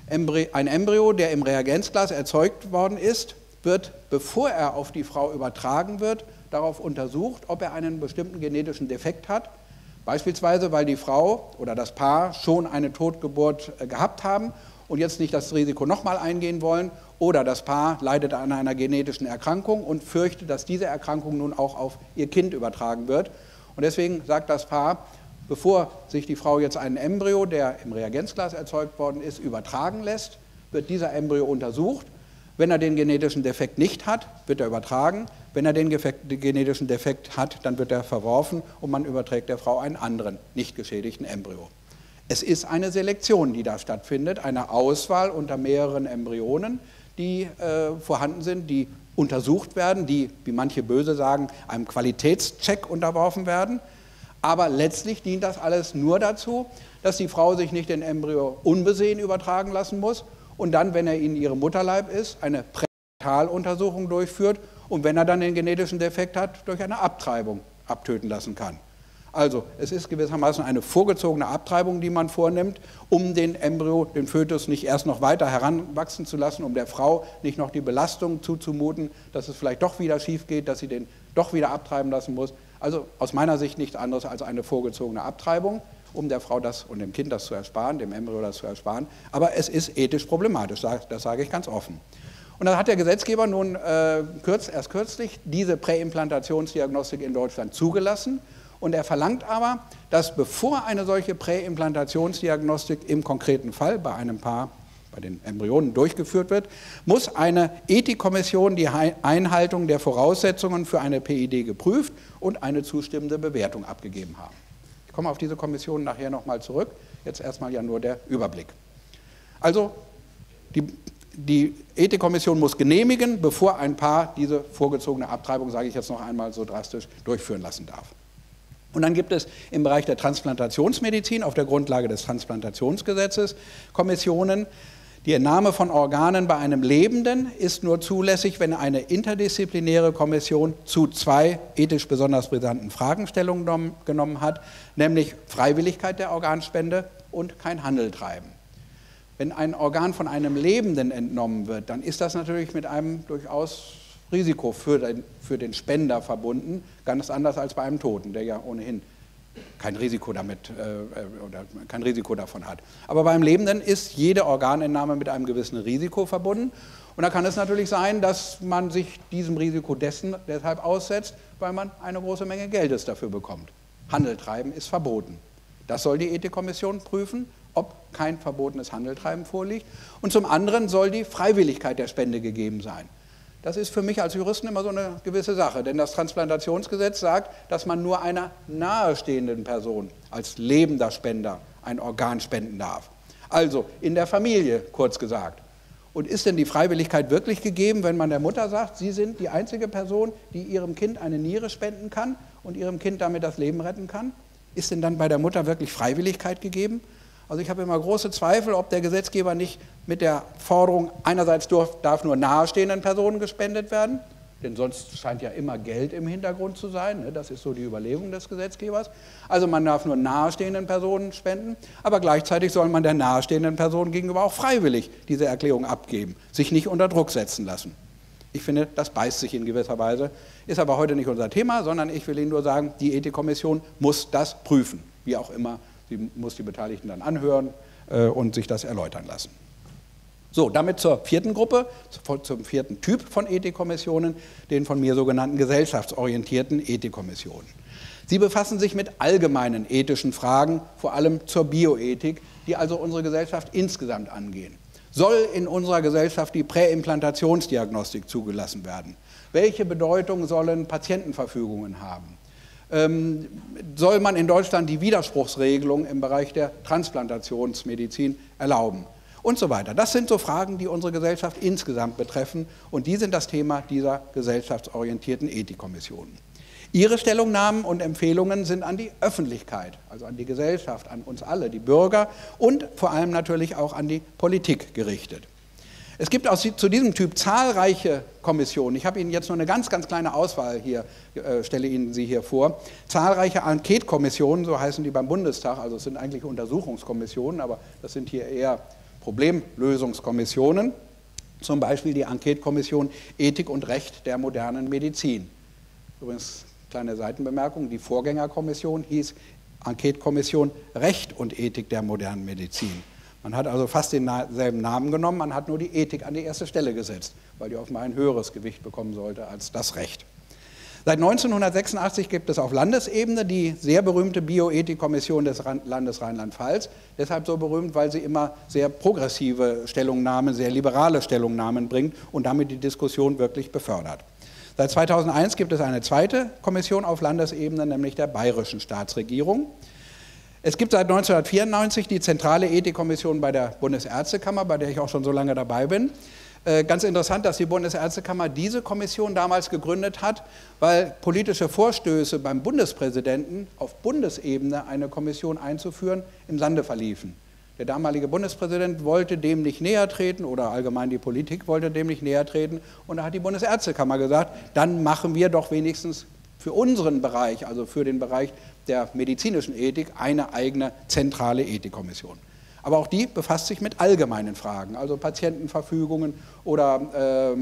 Ein Embryo, der im Reagenzglas erzeugt worden ist, wird, bevor er auf die Frau übertragen wird, darauf untersucht, ob er einen bestimmten genetischen Defekt hat. Beispielsweise, weil die Frau oder das Paar schon eine Totgeburt gehabt haben und jetzt nicht das Risiko nochmal eingehen wollen, oder das Paar leidet an einer genetischen Erkrankung und fürchtet, dass diese Erkrankung nun auch auf ihr Kind übertragen wird. Und deswegen sagt das Paar, bevor sich die Frau jetzt einen Embryo, der im Reagenzglas erzeugt worden ist, übertragen lässt, wird dieser Embryo untersucht. Wenn er den genetischen Defekt nicht hat, wird er übertragen. Wenn er den genetischen Defekt hat, dann wird er verworfen und man überträgt der Frau einen anderen, nicht geschädigten Embryo. Es ist eine Selektion, die da stattfindet, eine Auswahl unter mehreren Embryonen, die vorhanden sind, die untersucht werden, die, wie manche böse sagen, einem Qualitätscheck unterworfen werden. Aber letztlich dient das alles nur dazu, dass die Frau sich nicht den Embryo unbesehen übertragen lassen muss und dann, wenn er in ihrem Mutterleib ist, eine Pränataluntersuchung durchführt und wenn er dann den genetischen Defekt hat, durch eine Abtreibung abtöten lassen kann. Also es ist gewissermaßen eine vorgezogene Abtreibung, die man vornimmt, um den Embryo, den Fötus nicht erst noch weiter heranwachsen zu lassen, um der Frau nicht noch die Belastung zuzumuten, dass es vielleicht doch wieder schief geht, dass sie den doch wieder abtreiben lassen muss. Also aus meiner Sicht nichts anderes als eine vorgezogene Abtreibung, um der Frau das und dem Kind das zu ersparen, dem Embryo das zu ersparen. Aber es ist ethisch problematisch, das sage ich ganz offen. Und dann hat der Gesetzgeber nun erst kürzlich diese Präimplantationsdiagnostik in Deutschland zugelassen. Und er verlangt aber, dass bevor eine solche Präimplantationsdiagnostik im konkreten Fall bei einem Paar, bei den Embryonen durchgeführt wird, muss eine Ethikkommission die Einhaltung der Voraussetzungen für eine PID geprüft und eine zustimmende Bewertung abgegeben haben. Ich komme auf diese Kommission nachher nochmal zurück, jetzt erstmal ja nur der Überblick. Also die Ethikkommission muss genehmigen, bevor ein Paar diese vorgezogene Abtreibung, sage ich jetzt noch einmal so drastisch, durchführen lassen darf. Und dann gibt es im Bereich der Transplantationsmedizin auf der Grundlage des Transplantationsgesetzes Kommissionen. Die Entnahme von Organen bei einem Lebenden ist nur zulässig, wenn eine interdisziplinäre Kommission zu 2 ethisch besonders brisanten Fragestellungen genommen hat, nämlich Freiwilligkeit der Organspende und kein Handel treiben. Wenn ein Organ von einem Lebenden entnommen wird, dann ist das natürlich mit einem durchaus Risiko für den Spender verbunden, ganz anders als bei einem Toten, der ja ohnehin kein Risiko kein Risiko davon hat. Aber beim Lebenden ist jede Organentnahme mit einem gewissen Risiko verbunden. Und da kann es natürlich sein, dass man sich diesem Risiko deshalb aussetzt, weil man eine große Menge Geldes dafür bekommt. Handel treiben ist verboten. Das soll die Ethikkommission prüfen, ob kein verbotenes Handeltreiben vorliegt. Und zum anderen soll die Freiwilligkeit der Spende gegeben sein. Das ist für mich als Juristen immer so eine gewisse Sache, denn das Transplantationsgesetz sagt, dass man nur einer nahestehenden Person als lebender Spender ein Organ spenden darf. Also in der Familie, kurz gesagt. Und ist denn die Freiwilligkeit wirklich gegeben, wenn man der Mutter sagt, Sie sind die einzige Person, die ihrem Kind eine Niere spenden kann und ihrem Kind damit das Leben retten kann? Ist denn dann bei der Mutter wirklich Freiwilligkeit gegeben? Also ich habe immer große Zweifel, ob der Gesetzgeber nicht mit der Forderung, einerseits darf nur nahestehenden Personen gespendet werden, denn sonst scheint ja immer Geld im Hintergrund zu sein, das ist so die Überlegung des Gesetzgebers. Also man darf nur nahestehenden Personen spenden, aber gleichzeitig soll man der nahestehenden Person gegenüber auch freiwillig diese Erklärung abgeben, sich nicht unter Druck setzen lassen. Ich finde, das beißt sich in gewisser Weise, ist aber heute nicht unser Thema, sondern ich will Ihnen nur sagen, die Ethikkommission muss das prüfen, wie auch immer. Sie muss die Beteiligten dann anhören und sich das erläutern lassen. So, damit zur 4. Gruppe, zum 4. Typ von Ethikkommissionen, den von mir sogenannten gesellschaftsorientierten Ethikkommissionen. Sie befassen sich mit allgemeinen ethischen Fragen, vor allem zur Bioethik, die also unsere Gesellschaft insgesamt angehen. Soll in unserer Gesellschaft die Präimplantationsdiagnostik zugelassen werden? Welche Bedeutung sollen Patientenverfügungen haben? Soll man in Deutschland die Widerspruchsregelung im Bereich der Transplantationsmedizin erlauben? Und so weiter. Das sind so Fragen, die unsere Gesellschaft insgesamt betreffen und die sind das Thema dieser gesellschaftsorientierten Ethikkommissionen. Ihre Stellungnahmen und Empfehlungen sind an die Öffentlichkeit, also an die Gesellschaft, an uns alle, die Bürger und vor allem natürlich auch an die Politik gerichtet. Es gibt auch zu diesem Typ zahlreiche Kommissionen. Ich habe Ihnen jetzt nur eine ganz, ganz kleine Auswahl hier, stelle Ihnen sie hier vor. Zahlreiche Enquete-Kommissionen, so heißen die beim Bundestag, also es sind eigentlich Untersuchungskommissionen, aber das sind hier eher Problemlösungskommissionen, zum Beispiel die Enquete-Kommission Ethik und Recht der modernen Medizin. Übrigens, kleine Seitenbemerkung, die Vorgängerkommission hieß Enquete-Kommission Recht und Ethik der modernen Medizin. Man hat also fast denselben Namen genommen, man hat nur die Ethik an die erste Stelle gesetzt, weil die offenbar ein höheres Gewicht bekommen sollte als das Recht. Seit 1986 gibt es auf Landesebene die sehr berühmte Bioethikkommission des Landes Rheinland-Pfalz. Deshalb so berühmt, weil sie immer sehr progressive Stellungnahmen, sehr liberale Stellungnahmen bringt und damit die Diskussion wirklich befördert. Seit 2001 gibt es eine zweite Kommission auf Landesebene, nämlich der Bayerischen Staatsregierung. Es gibt seit 1994 die zentrale Ethikkommission bei der Bundesärztekammer, bei der ich auch schon so lange dabei bin. Ganz interessant, dass die Bundesärztekammer diese Kommission damals gegründet hat, weil politische Vorstöße beim Bundespräsidenten auf Bundesebene eine Kommission einzuführen im Sande verliefen. Der damalige Bundespräsident wollte dem nicht näher treten oder allgemein die Politik wollte dem nicht näher treten und da hat die Bundesärztekammer gesagt, dann machen wir doch wenigstens für unseren Bereich, also für den Bereich der medizinischen Ethik, eine eigene zentrale Ethikkommission. Aber auch die befasst sich mit allgemeinen Fragen, also Patientenverfügungen oder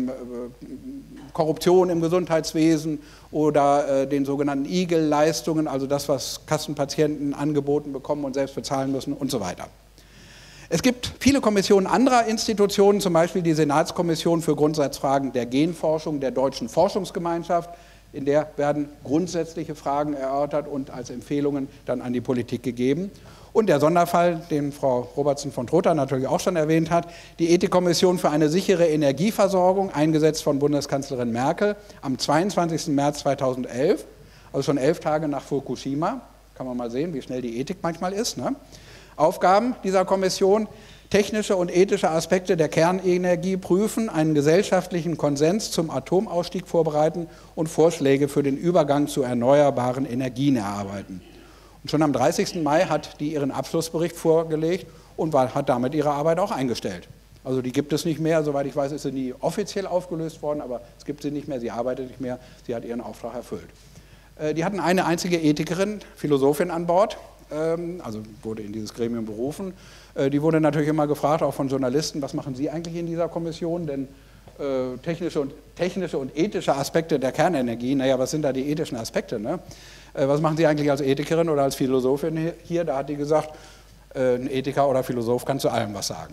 Korruption im Gesundheitswesen oder den sogenannten IGEL-Leistungen, also das, was Kassenpatienten angeboten bekommen und selbst bezahlen müssen und so weiter. Es gibt viele Kommissionen anderer Institutionen, zum Beispiel die Senatskommission für Grundsatzfragen der Genforschung der Deutschen Forschungsgemeinschaft. In der werden grundsätzliche Fragen erörtert und als Empfehlungen dann an die Politik gegeben. Und der Sonderfall, den Frau Robertson von Trotha natürlich auch schon erwähnt hat, die Ethikkommission für eine sichere Energieversorgung, eingesetzt von Bundeskanzlerin Merkel am 22. März 2011, also schon 11 Tage nach Fukushima. Kann man mal sehen, wie schnell die Ethik manchmal ist, ne? Aufgaben dieser Kommission: technische und ethische Aspekte der Kernenergie prüfen, einen gesellschaftlichen Konsens zum Atomausstieg vorbereiten und Vorschläge für den Übergang zu erneuerbaren Energien erarbeiten. Und schon am 30. Mai hat die ihren Abschlussbericht vorgelegt und hat damit ihre Arbeit auch eingestellt. Also die gibt es nicht mehr, soweit ich weiß, ist sie nie offiziell aufgelöst worden, aber es gibt sie nicht mehr, sie arbeitet nicht mehr, sie hat ihren Auftrag erfüllt. Die hatten eine einzige Ethikerin, Philosophin an Bord, also wurde in dieses Gremium berufen. Die wurde natürlich immer gefragt, auch von Journalisten, was machen Sie eigentlich in dieser Kommission? Denn technische und ethische Aspekte der Kernenergie, naja, was sind da die ethischen Aspekte? Ne? Was machen Sie eigentlich als Ethikerin oder als Philosophin hier? Da hat die gesagt, ein Ethiker oder Philosoph kann zu allem was sagen.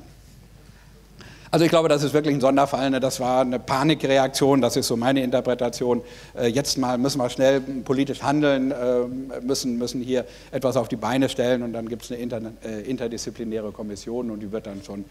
Also ich glaube, das ist wirklich ein Sonderfall, ne? Das war eine Panikreaktion, das ist so meine Interpretation. Jetzt müssen wir schnell politisch handeln, müssen hier etwas auf die Beine stellen und dann gibt es eine interdisziplinäre Kommission und die wird dann schon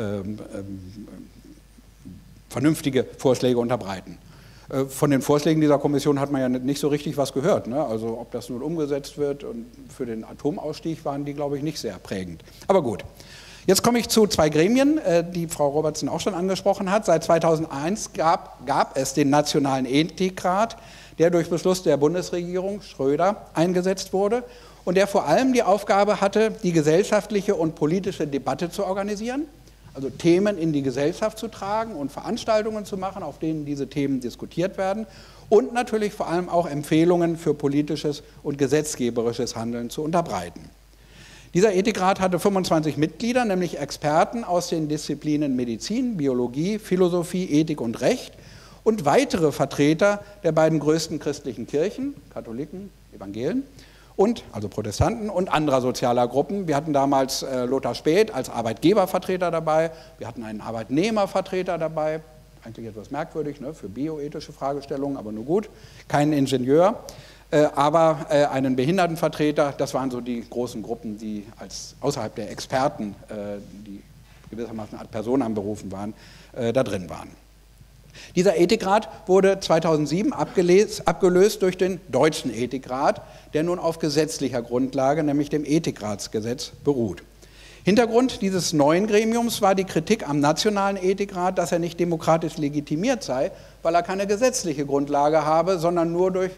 vernünftige Vorschläge unterbreiten. Von den Vorschlägen dieser Kommission hat man ja nicht so richtig was gehört, ne? Also ob das nun umgesetzt wird, und für den Atomausstieg waren die, glaube ich, nicht sehr prägend. Aber gut. Jetzt komme ich zu zwei Gremien, die Frau Robertson auch schon angesprochen hat. Seit 2001 gab es den Nationalen Ethikrat, der durch Beschluss der Bundesregierung Schröder eingesetzt wurde und der vor allem die Aufgabe hatte, die gesellschaftliche und politische Debatte zu organisieren, also Themen in die Gesellschaft zu tragen und Veranstaltungen zu machen, auf denen diese Themen diskutiert werden und natürlich vor allem auch Empfehlungen für politisches und gesetzgeberisches Handeln zu unterbreiten. Dieser Ethikrat hatte 25 Mitglieder, nämlich Experten aus den Disziplinen Medizin, Biologie, Philosophie, Ethik und Recht und weitere Vertreter der beiden größten christlichen Kirchen, Katholiken, Evangelen, also Protestanten und anderer sozialer Gruppen. Wir hatten damals Lothar Späth als Arbeitgebervertreter dabei, wir hatten einen Arbeitnehmervertreter dabei, eigentlich etwas merkwürdig, ne, für bioethische Fragestellungen, aber nur gut, keinen Ingenieur. Aber einen Behindertenvertreter, das waren so die großen Gruppen, die außerhalb der Experten die gewissermaßen ad personam berufen waren, da drin waren. Dieser Ethikrat wurde 2007 abgelöst durch den Deutschen Ethikrat, der nun auf gesetzlicher Grundlage, nämlich dem Ethikratsgesetz, beruht. Hintergrund dieses neuen Gremiums war die Kritik am nationalen Ethikrat, dass er nicht demokratisch legitimiert sei, weil er keine gesetzliche Grundlage habe, sondern nur durch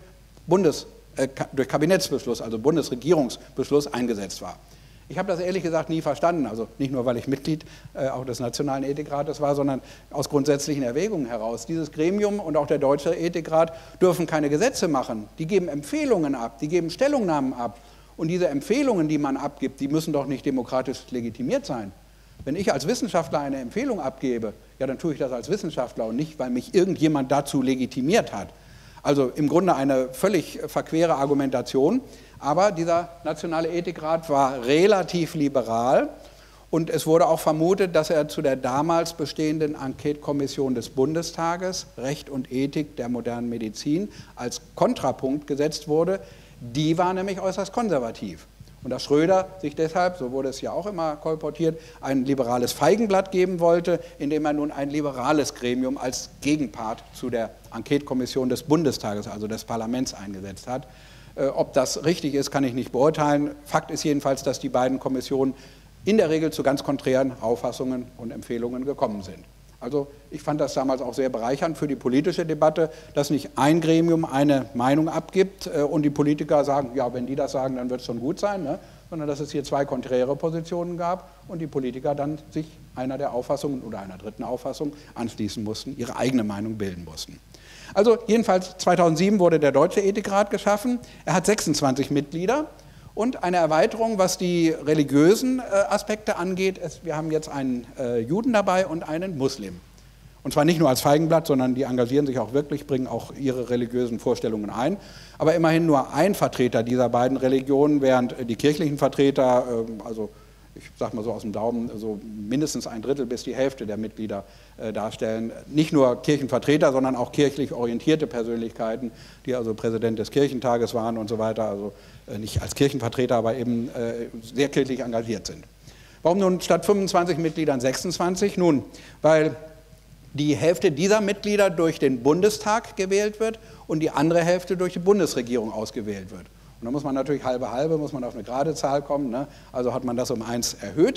Kabinettsbeschluss, also Bundesregierungsbeschluss eingesetzt war. Ich habe das ehrlich gesagt nie verstanden, also nicht nur, weil ich Mitglied auch des Nationalen Ethikrates war, sondern aus grundsätzlichen Erwägungen heraus. Dieses Gremium und auch der Deutsche Ethikrat dürfen keine Gesetze machen. Die geben Empfehlungen ab, die geben Stellungnahmen ab. Und diese Empfehlungen, die man abgibt, die müssen doch nicht demokratisch legitimiert sein. Wenn ich als Wissenschaftler eine Empfehlung abgebe, ja, dann tue ich das als Wissenschaftler und nicht, weil mich irgendjemand dazu legitimiert hat. Also im Grunde eine völlig verquere Argumentation. Aber dieser Nationale Ethikrat war relativ liberal und es wurde auch vermutet, dass er zu der damals bestehenden Enquete-Kommission des Bundestages, Recht und Ethik der modernen Medizin, als Kontrapunkt gesetzt wurde. Die war nämlich äußerst konservativ. Und dass Schröder sich deshalb, so wurde es ja auch immer kolportiert, ein liberales Feigenblatt geben wollte, indem er nun ein liberales Gremium als Gegenpart zu der Enquete-Kommission des Bundestages, also des Parlaments, eingesetzt hat. Ob das richtig ist, kann ich nicht beurteilen. Fakt ist jedenfalls, dass die beiden Kommissionen in der Regel zu ganz konträren Auffassungen und Empfehlungen gekommen sind. Also ich fand das damals auch sehr bereichernd für die politische Debatte, dass nicht ein Gremium eine Meinung abgibt und die Politiker sagen, ja, wenn die das sagen, dann wird es schon gut sein, ne? Sondern dass es hier zwei konträre Positionen gab und die Politiker dann sich einer der Auffassungen oder einer dritten Auffassung anschließen mussten, ihre eigene Meinung bilden mussten. Also jedenfalls 2007 wurde der Deutsche Ethikrat geschaffen. Er hat 26 Mitglieder und eine Erweiterung, was die religiösen Aspekte angeht. Wir haben jetzt einen Juden dabei und einen Muslim. Und zwar nicht nur als Feigenblatt, sondern die engagieren sich auch wirklich, bringen auch ihre religiösen Vorstellungen ein. Aber immerhin nur ein Vertreter dieser beiden Religionen, während die kirchlichen Vertreter, also ich sage mal so aus dem Daumen, so mindestens ein Drittel bis die Hälfte der Mitglieder darstellen. Nicht nur Kirchenvertreter, sondern auch kirchlich orientierte Persönlichkeiten, die also Präsident des Kirchentages waren und so weiter, also nicht als Kirchenvertreter, aber eben sehr kirchlich engagiert sind. Warum nun statt 25 Mitgliedern 26? Nun, weil die Hälfte dieser Mitglieder durch den Bundestag gewählt wird und die andere Hälfte durch die Bundesregierung ausgewählt wird. Und da muss man natürlich halbe, muss man auf eine gerade Zahl kommen, ne? Also hat man das um 1 erhöht.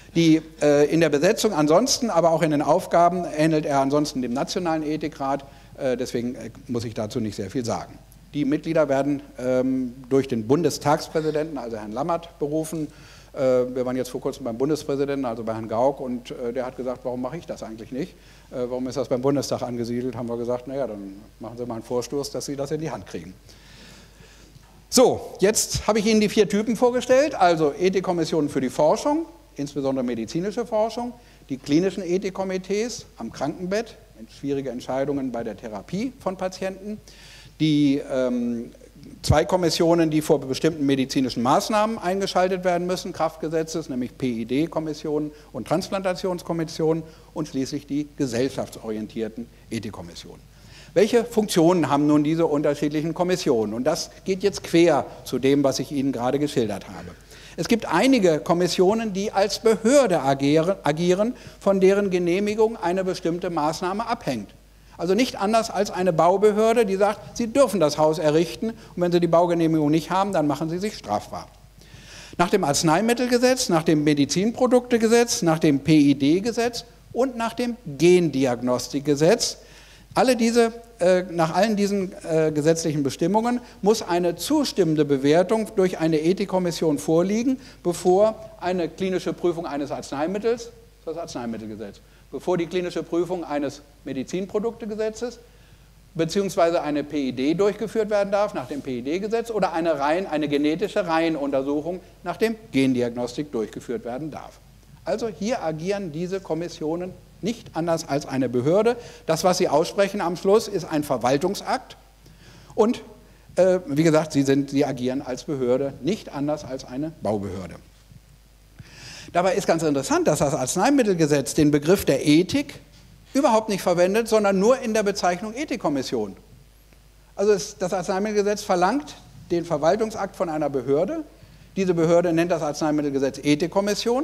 In der Besetzung ansonsten, aber auch in den Aufgaben ähnelt er ansonsten dem Nationalen Ethikrat, deswegen muss ich dazu nicht sehr viel sagen. Die Mitglieder werden durch den Bundestagspräsidenten, also Herrn Lammert, berufen. Wir waren jetzt vor kurzem beim Bundespräsidenten, also bei Herrn Gauck, und der hat gesagt, warum mache ich das eigentlich nicht? Warum ist das beim Bundestag angesiedelt? Haben wir gesagt, naja, dann machen Sie mal einen Vorstoß, dass Sie das in die Hand kriegen. So, jetzt habe ich Ihnen die 4 Typen vorgestellt, also Ethikkommissionen für die Forschung, insbesondere medizinische Forschung, die klinischen Ethikkomitees am Krankenbett, schwierige Entscheidungen bei der Therapie von Patienten, die 2 Kommissionen, die vor bestimmten medizinischen Maßnahmen eingeschaltet werden müssen, Kraftgesetzes, nämlich PID-Kommissionen und Transplantationskommissionen und schließlich die gesellschaftsorientierten Ethikkommissionen. Welche Funktionen haben nun diese unterschiedlichen Kommissionen? Und das geht jetzt quer zu dem, was ich Ihnen gerade geschildert habe. Es gibt einige Kommissionen, die als Behörde agieren, von deren Genehmigung eine bestimmte Maßnahme abhängt. Also nicht anders als eine Baubehörde, die sagt, Sie dürfen das Haus errichten und wenn Sie die Baugenehmigung nicht haben, dann machen Sie sich strafbar. Nach dem Arzneimittelgesetz, nach dem Medizinproduktegesetz, nach dem PID-Gesetz und nach dem Gendiagnostikgesetz, nach allen diesen gesetzlichen Bestimmungen muss eine zustimmende Bewertung durch eine Ethikkommission vorliegen, bevor eine klinische Prüfung eines Arzneimittels, das Arzneimittelgesetz, bevor die klinische Prüfung eines Medizinproduktegesetzes beziehungsweise eine PID durchgeführt werden darf nach dem PID-Gesetz oder eine genetische Reihenuntersuchung nach dem Gendiagnostik durchgeführt werden darf. Also hier agieren diese Kommissionen nicht anders als eine Behörde. Das, was sie aussprechen am Schluss, ist ein Verwaltungsakt und wie gesagt, sie agieren als Behörde, nicht anders als eine Baubehörde. Dabei ist ganz interessant, dass das Arzneimittelgesetz den Begriff der Ethik überhaupt nicht verwendet, sondern nur in der Bezeichnung Ethikkommission. Also das Arzneimittelgesetz verlangt den Verwaltungsakt von einer Behörde. Diese Behörde nennt das Arzneimittelgesetz Ethikkommission,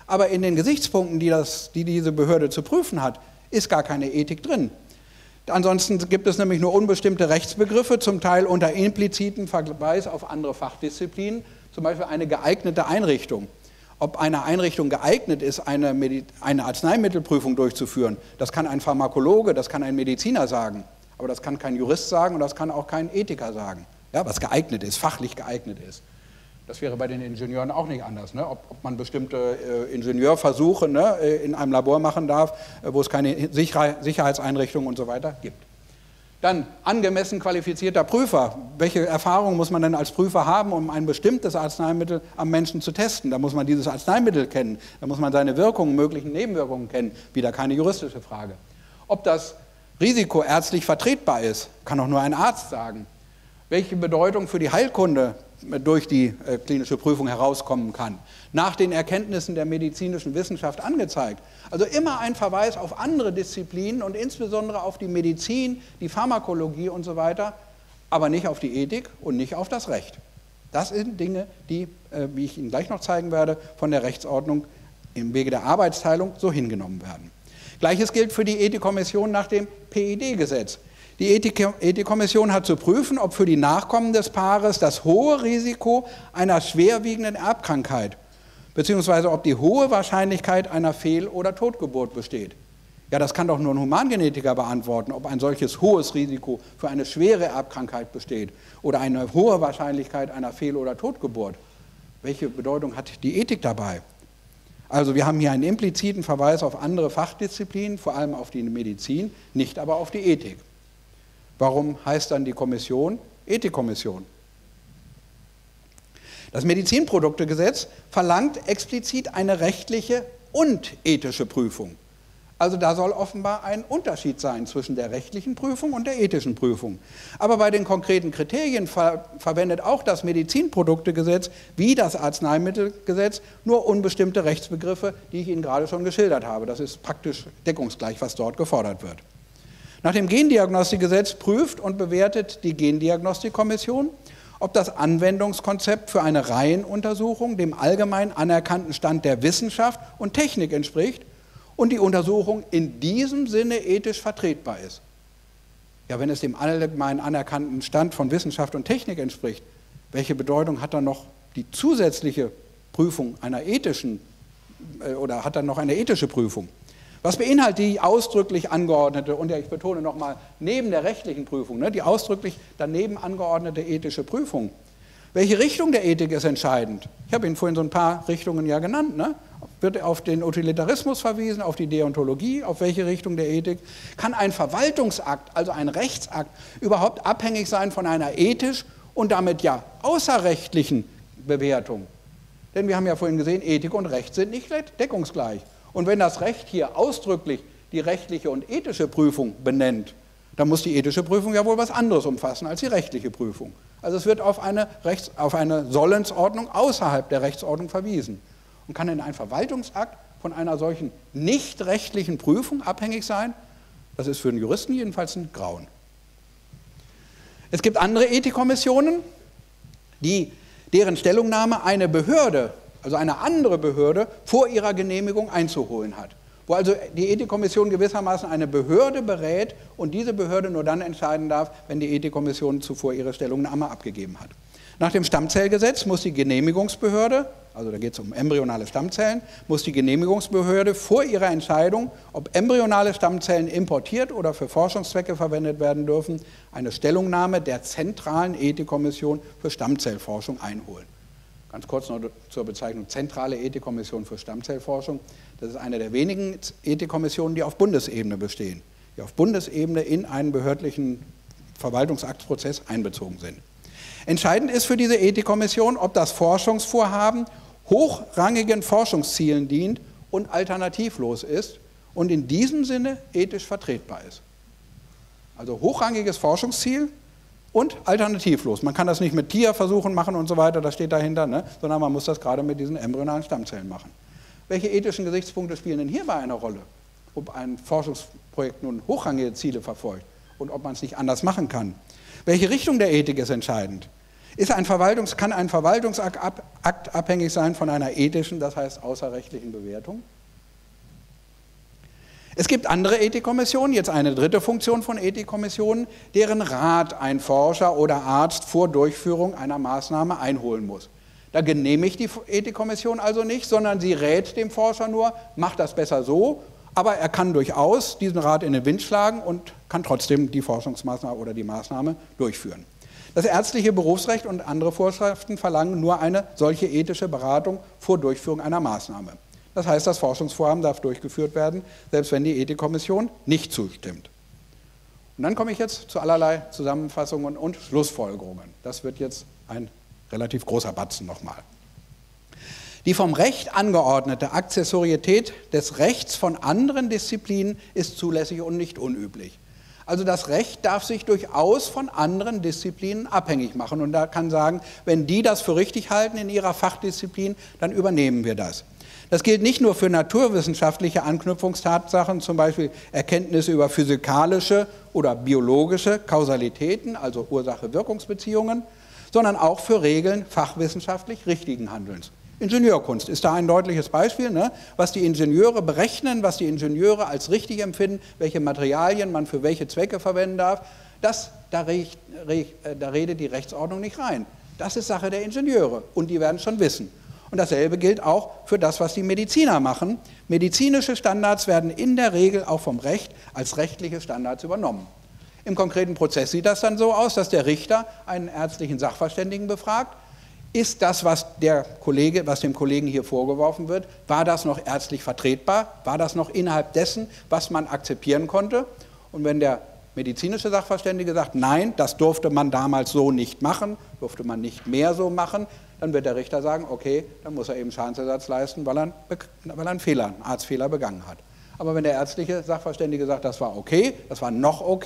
Aber in den Gesichtspunkten, die diese Behörde zu prüfen hat, ist gar keine Ethik drin. Ansonsten gibt es nämlich nur unbestimmte Rechtsbegriffe, zum Teil unter impliziten Verweis auf andere Fachdisziplinen, zum Beispiel eine geeignete Einrichtung. Ob eine Einrichtung geeignet ist, eine Arzneimittelprüfung durchzuführen, das kann ein Pharmakologe, das kann ein Mediziner sagen, aber das kann kein Jurist sagen und das kann auch kein Ethiker sagen, ja, was geeignet ist, fachlich geeignet ist. Das wäre bei den Ingenieuren auch nicht anders, ne? Ob man bestimmte Ingenieurversuche, ne, in einem Labor machen darf, wo es keine Sicherheitseinrichtungen und so weiter gibt. Dann angemessen qualifizierter Prüfer. Welche Erfahrung muss man denn als Prüfer haben, um ein bestimmtes Arzneimittel am Menschen zu testen? Da muss man dieses Arzneimittel kennen, da muss man seine Wirkungen, möglichen Nebenwirkungen kennen. Wieder keine juristische Frage. Ob das Risiko ärztlich vertretbar ist, kann auch nur ein Arzt sagen. Welche Bedeutung für die Heilkunde durch die klinische Prüfung herauskommen kann, nach den Erkenntnissen der medizinischen Wissenschaft angezeigt. Also immer ein Verweis auf andere Disziplinen und insbesondere auf die Medizin, die Pharmakologie und so weiter, aber nicht auf die Ethik und nicht auf das Recht. Das sind Dinge, die, wie ich Ihnen gleich noch zeigen werde, von der Rechtsordnung im Wege der Arbeitsteilung so hingenommen werden. Gleiches gilt für die Ethikkommission nach dem PID-Gesetz. Die Ethikkommission hat zu prüfen, ob für die Nachkommen des Paares das hohe Risiko einer schwerwiegenden Erbkrankheit bzw. ob die hohe Wahrscheinlichkeit einer Fehl- oder Totgeburt besteht. Ja, das kann doch nur ein Humangenetiker beantworten, ob ein solches hohes Risiko für eine schwere Erbkrankheit besteht oder eine hohe Wahrscheinlichkeit einer Fehl- oder Totgeburt. Welche Bedeutung hat die Ethik dabei? Also wir haben hier einen impliziten Verweis auf andere Fachdisziplinen, vor allem auf die Medizin, nicht aber auf die Ethik. Warum heißt dann die Kommission Ethikkommission? Das Medizinproduktegesetz verlangt explizit eine rechtliche und ethische Prüfung. Also da soll offenbar ein Unterschied sein zwischen der rechtlichen Prüfung und der ethischen Prüfung. Aber bei den konkreten Kriterien verwendet auch das Medizinproduktegesetz wie das Arzneimittelgesetz nur unbestimmte Rechtsbegriffe, die ich Ihnen gerade schon geschildert habe. Das ist praktisch deckungsgleich, was dort gefordert wird. Nach dem Gendiagnostikgesetz prüft und bewertet die Gendiagnostikkommission, ob das Anwendungskonzept für eine Reihenuntersuchung dem allgemein anerkannten Stand der Wissenschaft und Technik entspricht und die Untersuchung in diesem Sinne ethisch vertretbar ist. Ja, wenn es dem allgemein anerkannten Stand von Wissenschaft und Technik entspricht, welche Bedeutung hat dann noch die zusätzliche Prüfung einer ethischen oder hat dann noch eine ethische Prüfung? Was beinhaltet die ausdrücklich angeordnete, und ja, ich betone nochmal, neben der rechtlichen Prüfung, ne, die ausdrücklich daneben angeordnete ethische Prüfung? Welche Richtung der Ethik ist entscheidend? Ich habe Ihnen vorhin so ein paar Richtungen ja genannt. Ne? Wird auf den Utilitarismus verwiesen, auf die Deontologie, auf welche Richtung der Ethik? Kann ein Verwaltungsakt, also ein Rechtsakt, überhaupt abhängig sein von einer ethisch und damit ja außerrechtlichen Bewertung? Denn wir haben ja vorhin gesehen, Ethik und Recht sind nicht deckungsgleich. Und wenn das Recht hier ausdrücklich die rechtliche und ethische Prüfung benennt, dann muss die ethische Prüfung ja wohl was anderes umfassen als die rechtliche Prüfung. Also es wird auf eine Sollensordnung außerhalb der Rechtsordnung verwiesen. Und kann denn ein Verwaltungsakt von einer solchen nicht rechtlichen Prüfung abhängig sein? Das ist für einen Juristen jedenfalls ein Grauen. Es gibt andere Ethikkommissionen, deren Stellungnahme eine Behörde, also eine andere Behörde, vor ihrer Genehmigung einzuholen hat. Wo also die Ethikkommission gewissermaßen eine Behörde berät und diese Behörde nur dann entscheiden darf, wenn die Ethikkommission zuvor ihre Stellungnahme abgegeben hat. Nach dem Stammzellgesetz muss die Genehmigungsbehörde, also da geht es um embryonale Stammzellen, muss die Genehmigungsbehörde vor ihrer Entscheidung, ob embryonale Stammzellen importiert oder für Forschungszwecke verwendet werden dürfen, eine Stellungnahme der zentralen Ethikkommission für Stammzellforschung einholen. Ganz kurz noch zur Bezeichnung Zentrale Ethikkommission für Stammzellforschung. Das ist eine der wenigen Ethikkommissionen, die auf Bundesebene bestehen, die auf Bundesebene in einen behördlichen Verwaltungsaktsprozess einbezogen sind. Entscheidend ist für diese Ethikkommission, ob das Forschungsvorhaben hochrangigen Forschungszielen dient und alternativlos ist und in diesem Sinne ethisch vertretbar ist. Also hochrangiges Forschungsziel und alternativlos. Man kann das nicht mit Tierversuchen machen und so weiter, das steht dahinter, ne? Sondern man muss das gerade mit diesen embryonalen Stammzellen machen. Welche ethischen Gesichtspunkte spielen denn hierbei eine Rolle? Ob ein Forschungsprojekt nun hochrangige Ziele verfolgt und ob man es nicht anders machen kann. Welche Richtung der Ethik ist entscheidend? Kann ein Verwaltungsakt abhängig sein von einer ethischen, das heißt außerrechtlichen Bewertung? Es gibt andere Ethikkommissionen, jetzt eine dritte Funktion von Ethikkommissionen, deren Rat ein Forscher oder Arzt vor Durchführung einer Maßnahme einholen muss. Da genehmigt die Ethikkommission also nicht, sondern sie rät dem Forscher nur, mach das besser so, aber er kann durchaus diesen Rat in den Wind schlagen und kann trotzdem die Forschungsmaßnahme oder die Maßnahme durchführen. Das ärztliche Berufsrecht und andere Vorschriften verlangen nur eine solche ethische Beratung vor Durchführung einer Maßnahme. Das heißt, das Forschungsvorhaben darf durchgeführt werden, selbst wenn die Ethikkommission nicht zustimmt. Und dann komme ich jetzt zu allerlei Zusammenfassungen und Schlussfolgerungen. Das wird jetzt ein relativ großer Batzen nochmal. Die vom Recht angeordnete Akzessorietät des Rechts von anderen Disziplinen ist zulässig und nicht unüblich. Also das Recht darf sich durchaus von anderen Disziplinen abhängig machen und da kann sagen, wenn die das für richtig halten in ihrer Fachdisziplin, dann übernehmen wir das. Das gilt nicht nur für naturwissenschaftliche Anknüpfungstatsachen, zum Beispiel Erkenntnisse über physikalische oder biologische Kausalitäten, also Ursache-Wirkungsbeziehungen, sondern auch für Regeln fachwissenschaftlich richtigen Handelns. Ingenieurkunst ist da ein deutliches Beispiel, ne? Was die Ingenieure berechnen, was die Ingenieure als richtig empfinden, welche Materialien man für welche Zwecke verwenden darf, da redet die Rechtsordnung nicht rein. Das ist Sache der Ingenieure und die werden es schon wissen. Und dasselbe gilt auch für das, was die Mediziner machen. Medizinische Standards werden in der Regel auch vom Recht als rechtliche Standards übernommen. Im konkreten Prozess sieht das dann so aus, dass der Richter einen ärztlichen Sachverständigen befragt. Ist das, was dem Kollegen hier vorgeworfen wird, war das noch ärztlich vertretbar? War das noch innerhalb dessen, was man akzeptieren konnte? Und wenn der medizinische Sachverständige sagt, nein, das durfte man damals so nicht machen, durfte man nicht mehr so machen, dann wird der Richter sagen, okay, dann muss er eben Schadensersatz leisten, weil er einen Fehler, einen Arztfehler begangen hat. Aber wenn der ärztliche Sachverständige sagt, das war okay, das war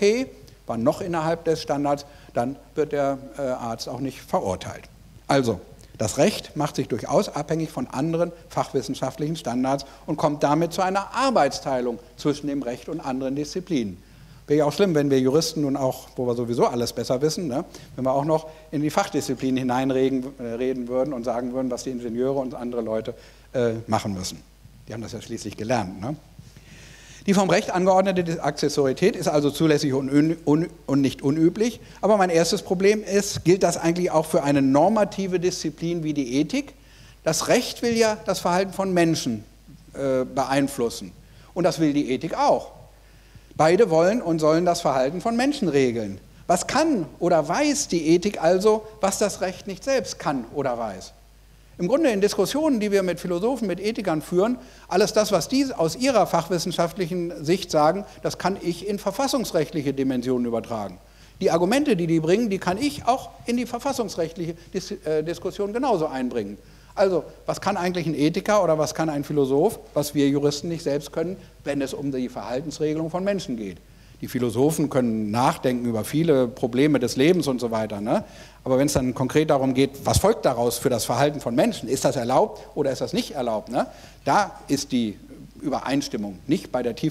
noch innerhalb des Standards, dann wird der Arzt auch nicht verurteilt. Also, das Recht macht sich durchaus abhängig von anderen fachwissenschaftlichen Standards und kommt damit zu einer Arbeitsteilung zwischen dem Recht und anderen Disziplinen. Wäre ja auch schlimm, wenn wir Juristen nun auch, wo wir sowieso alles besser wissen, ne, wenn wir auch noch in die Fachdisziplinen hineinreden würden und sagen würden, was die Ingenieure und andere Leute machen müssen. Die haben das ja schließlich gelernt. Ne? Die vom Recht angeordnete Akzessorität ist also zulässig und nicht unüblich. Aber mein erstes Problem ist, gilt das eigentlich auch für eine normative Disziplin wie die Ethik? Das Recht will ja das Verhalten von Menschen beeinflussen. Und das will die Ethik auch. Beide wollen und sollen das Verhalten von Menschen regeln. Was kann oder weiß die Ethik also, was das Recht nicht selbst kann oder weiß? Im Grunde in Diskussionen, die wir mit Philosophen, mit Ethikern führen, alles das, was die aus ihrer fachwissenschaftlichen Sicht sagen, das kann ich in verfassungsrechtliche Dimensionen übertragen. Die Argumente, die bringen, die kann ich auch in die verfassungsrechtliche Diskussion genauso einbringen. Also, was kann eigentlich ein Ethiker oder was kann ein Philosoph, was wir Juristen nicht selbst können, wenn es um die Verhaltensregelung von Menschen geht? Die Philosophen können nachdenken über viele Probleme des Lebens und so weiter. Ne? Aber wenn es dann konkret darum geht, was folgt daraus für das Verhalten von Menschen, ist das erlaubt oder ist das nicht erlaubt, ne? Da ist die Übereinstimmung nicht bei der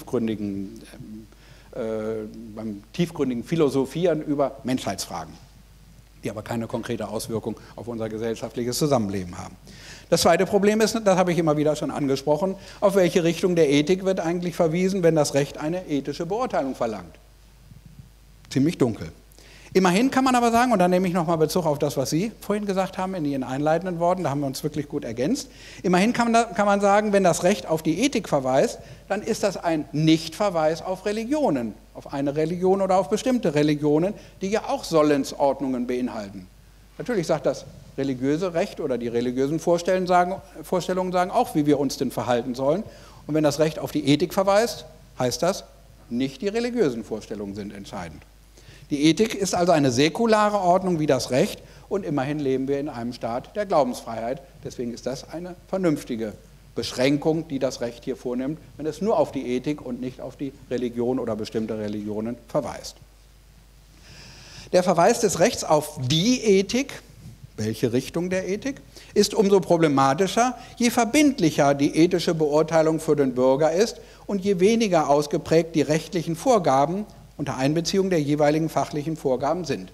beim tiefgründigen Philosophieren über Menschheitsfragen, die aber keine konkrete Auswirkung auf unser gesellschaftliches Zusammenleben haben. Das zweite Problem ist, das habe ich immer wieder schon angesprochen, auf welche Richtung der Ethik wird eigentlich verwiesen, wenn das Recht eine ethische Beurteilung verlangt. Ziemlich dunkel. Immerhin kann man aber sagen, und da nehme ich nochmal Bezug auf das, was Sie vorhin gesagt haben in Ihren einleitenden Worten, da haben wir uns wirklich gut ergänzt. Immerhin kann man sagen, wenn das Recht auf die Ethik verweist, dann ist das ein Nichtverweis auf Religionen, auf eine Religion oder auf bestimmte Religionen, die ja auch Sollensordnungen beinhalten. Natürlich sagt das religiöse Recht oder die religiösen Vorstellungen sagen auch, wie wir uns denn verhalten sollen. Und wenn das Recht auf die Ethik verweist, heißt das, nicht die religiösen Vorstellungen sind entscheidend. Die Ethik ist also eine säkulare Ordnung wie das Recht und immerhin leben wir in einem Staat der Glaubensfreiheit. Deswegen ist das eine vernünftige Beschränkung, die das Recht hier vornimmt, wenn es nur auf die Ethik und nicht auf die Religion oder bestimmte Religionen verweist. Der Verweis des Rechts auf die Ethik, welche Richtung der Ethik, ist umso problematischer, je verbindlicher die ethische Beurteilung für den Bürger ist und je weniger ausgeprägt die rechtlichen Vorgaben unter Einbeziehung der jeweiligen fachlichen Vorgaben sind.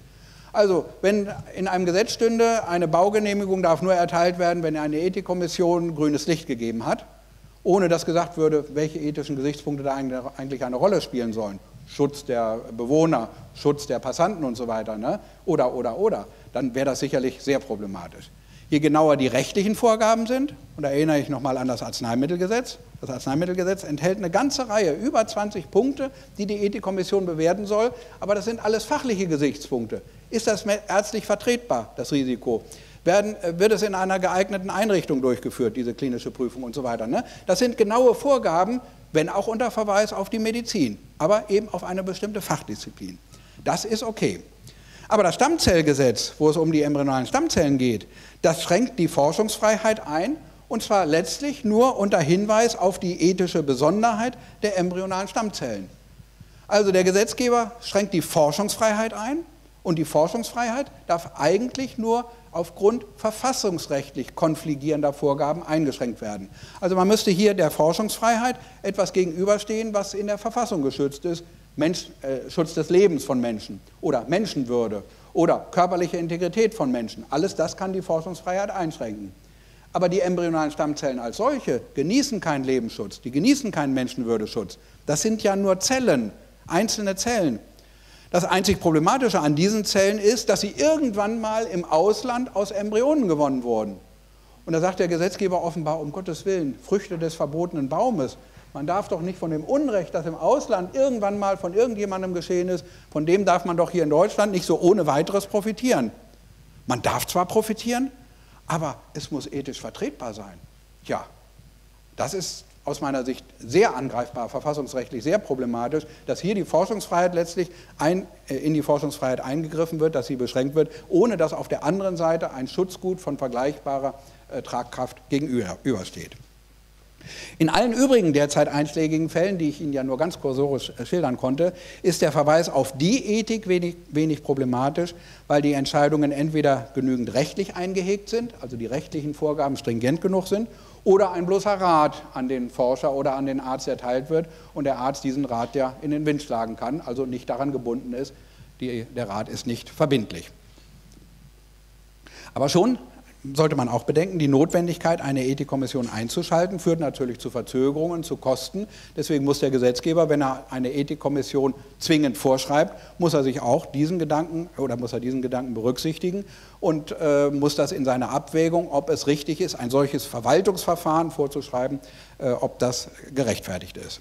Also, wenn in einem Gesetz stünde, eine Baugenehmigung darf nur erteilt werden, wenn eine Ethikkommission grünes Licht gegeben hat, ohne dass gesagt würde, welche ethischen Gesichtspunkte da eigentlich eine Rolle spielen sollen. Schutz der Bewohner, Schutz der Passanten und so weiter, ne? Oder, dann wäre das sicherlich sehr problematisch. Je genauer die rechtlichen Vorgaben sind, und da erinnere ich nochmal an das Arzneimittelgesetz. Das Arzneimittelgesetz enthält eine ganze Reihe, über 20 Punkte, die die Ethikkommission bewerten soll, aber das sind alles fachliche Gesichtspunkte. Ist das ärztlich vertretbar, das Risiko? Wird es in einer geeigneten Einrichtung durchgeführt, diese klinische Prüfung und so weiter? Ne? Das sind genaue Vorgaben, wenn auch unter Verweis auf die Medizin, aber eben auf eine bestimmte Fachdisziplin. Das ist okay. Aber das Stammzellgesetz, wo es um die embryonalen Stammzellen geht, das schränkt die Forschungsfreiheit ein, und zwar letztlich nur unter Hinweis auf die ethische Besonderheit der embryonalen Stammzellen. Also der Gesetzgeber schränkt die Forschungsfreiheit ein, und die Forschungsfreiheit darf eigentlich nur aufgrund verfassungsrechtlich konfligierender Vorgaben eingeschränkt werden. Also man müsste hier der Forschungsfreiheit etwas gegenüberstehen, was in der Verfassung geschützt ist, Schutz des Lebens von Menschen oder Menschenwürde oder körperliche Integrität von Menschen. Alles das kann die Forschungsfreiheit einschränken. Aber die embryonalen Stammzellen als solche genießen keinen Lebensschutz, die genießen keinen Menschenwürdeschutz. Das sind ja nur Zellen, einzelne Zellen. Das einzig Problematische an diesen Zellen ist, dass sie irgendwann mal im Ausland aus Embryonen gewonnen wurden. Und da sagt der Gesetzgeber offenbar, um Gottes Willen, Früchte des verbotenen Baumes. Man darf doch nicht von dem Unrecht, das im Ausland irgendwann mal von irgendjemandem geschehen ist, von dem darf man doch hier in Deutschland nicht so ohne weiteres profitieren. Man darf zwar profitieren, aber es muss ethisch vertretbar sein. Tja, das ist aus meiner Sicht sehr angreifbar, verfassungsrechtlich sehr problematisch, dass hier die Forschungsfreiheit letztlich in die Forschungsfreiheit eingegriffen wird, dass sie beschränkt wird, ohne dass auf der anderen Seite ein Schutzgut von vergleichbarer Tragkraft gegenübersteht. In allen übrigen derzeit einschlägigen Fällen, die ich Ihnen ja nur ganz kursorisch schildern konnte, ist der Verweis auf die Ethik wenig problematisch, weil die Entscheidungen entweder genügend rechtlich eingehegt sind, also die rechtlichen Vorgaben stringent genug sind, oder ein bloßer Rat an den Forscher oder an den Arzt erteilt wird und der Arzt diesen Rat ja in den Wind schlagen kann, also nicht daran gebunden ist, der Rat ist nicht verbindlich. Aber schon sollte man auch bedenken, die Notwendigkeit, eine Ethikkommission einzuschalten, führt natürlich zu Verzögerungen, zu Kosten. Deswegen muss der Gesetzgeber, wenn er eine Ethikkommission zwingend vorschreibt, muss er diesen Gedanken berücksichtigen und muss das in seiner Abwägung, ob es richtig ist, ein solches Verwaltungsverfahren vorzuschreiben, ob das gerechtfertigt ist.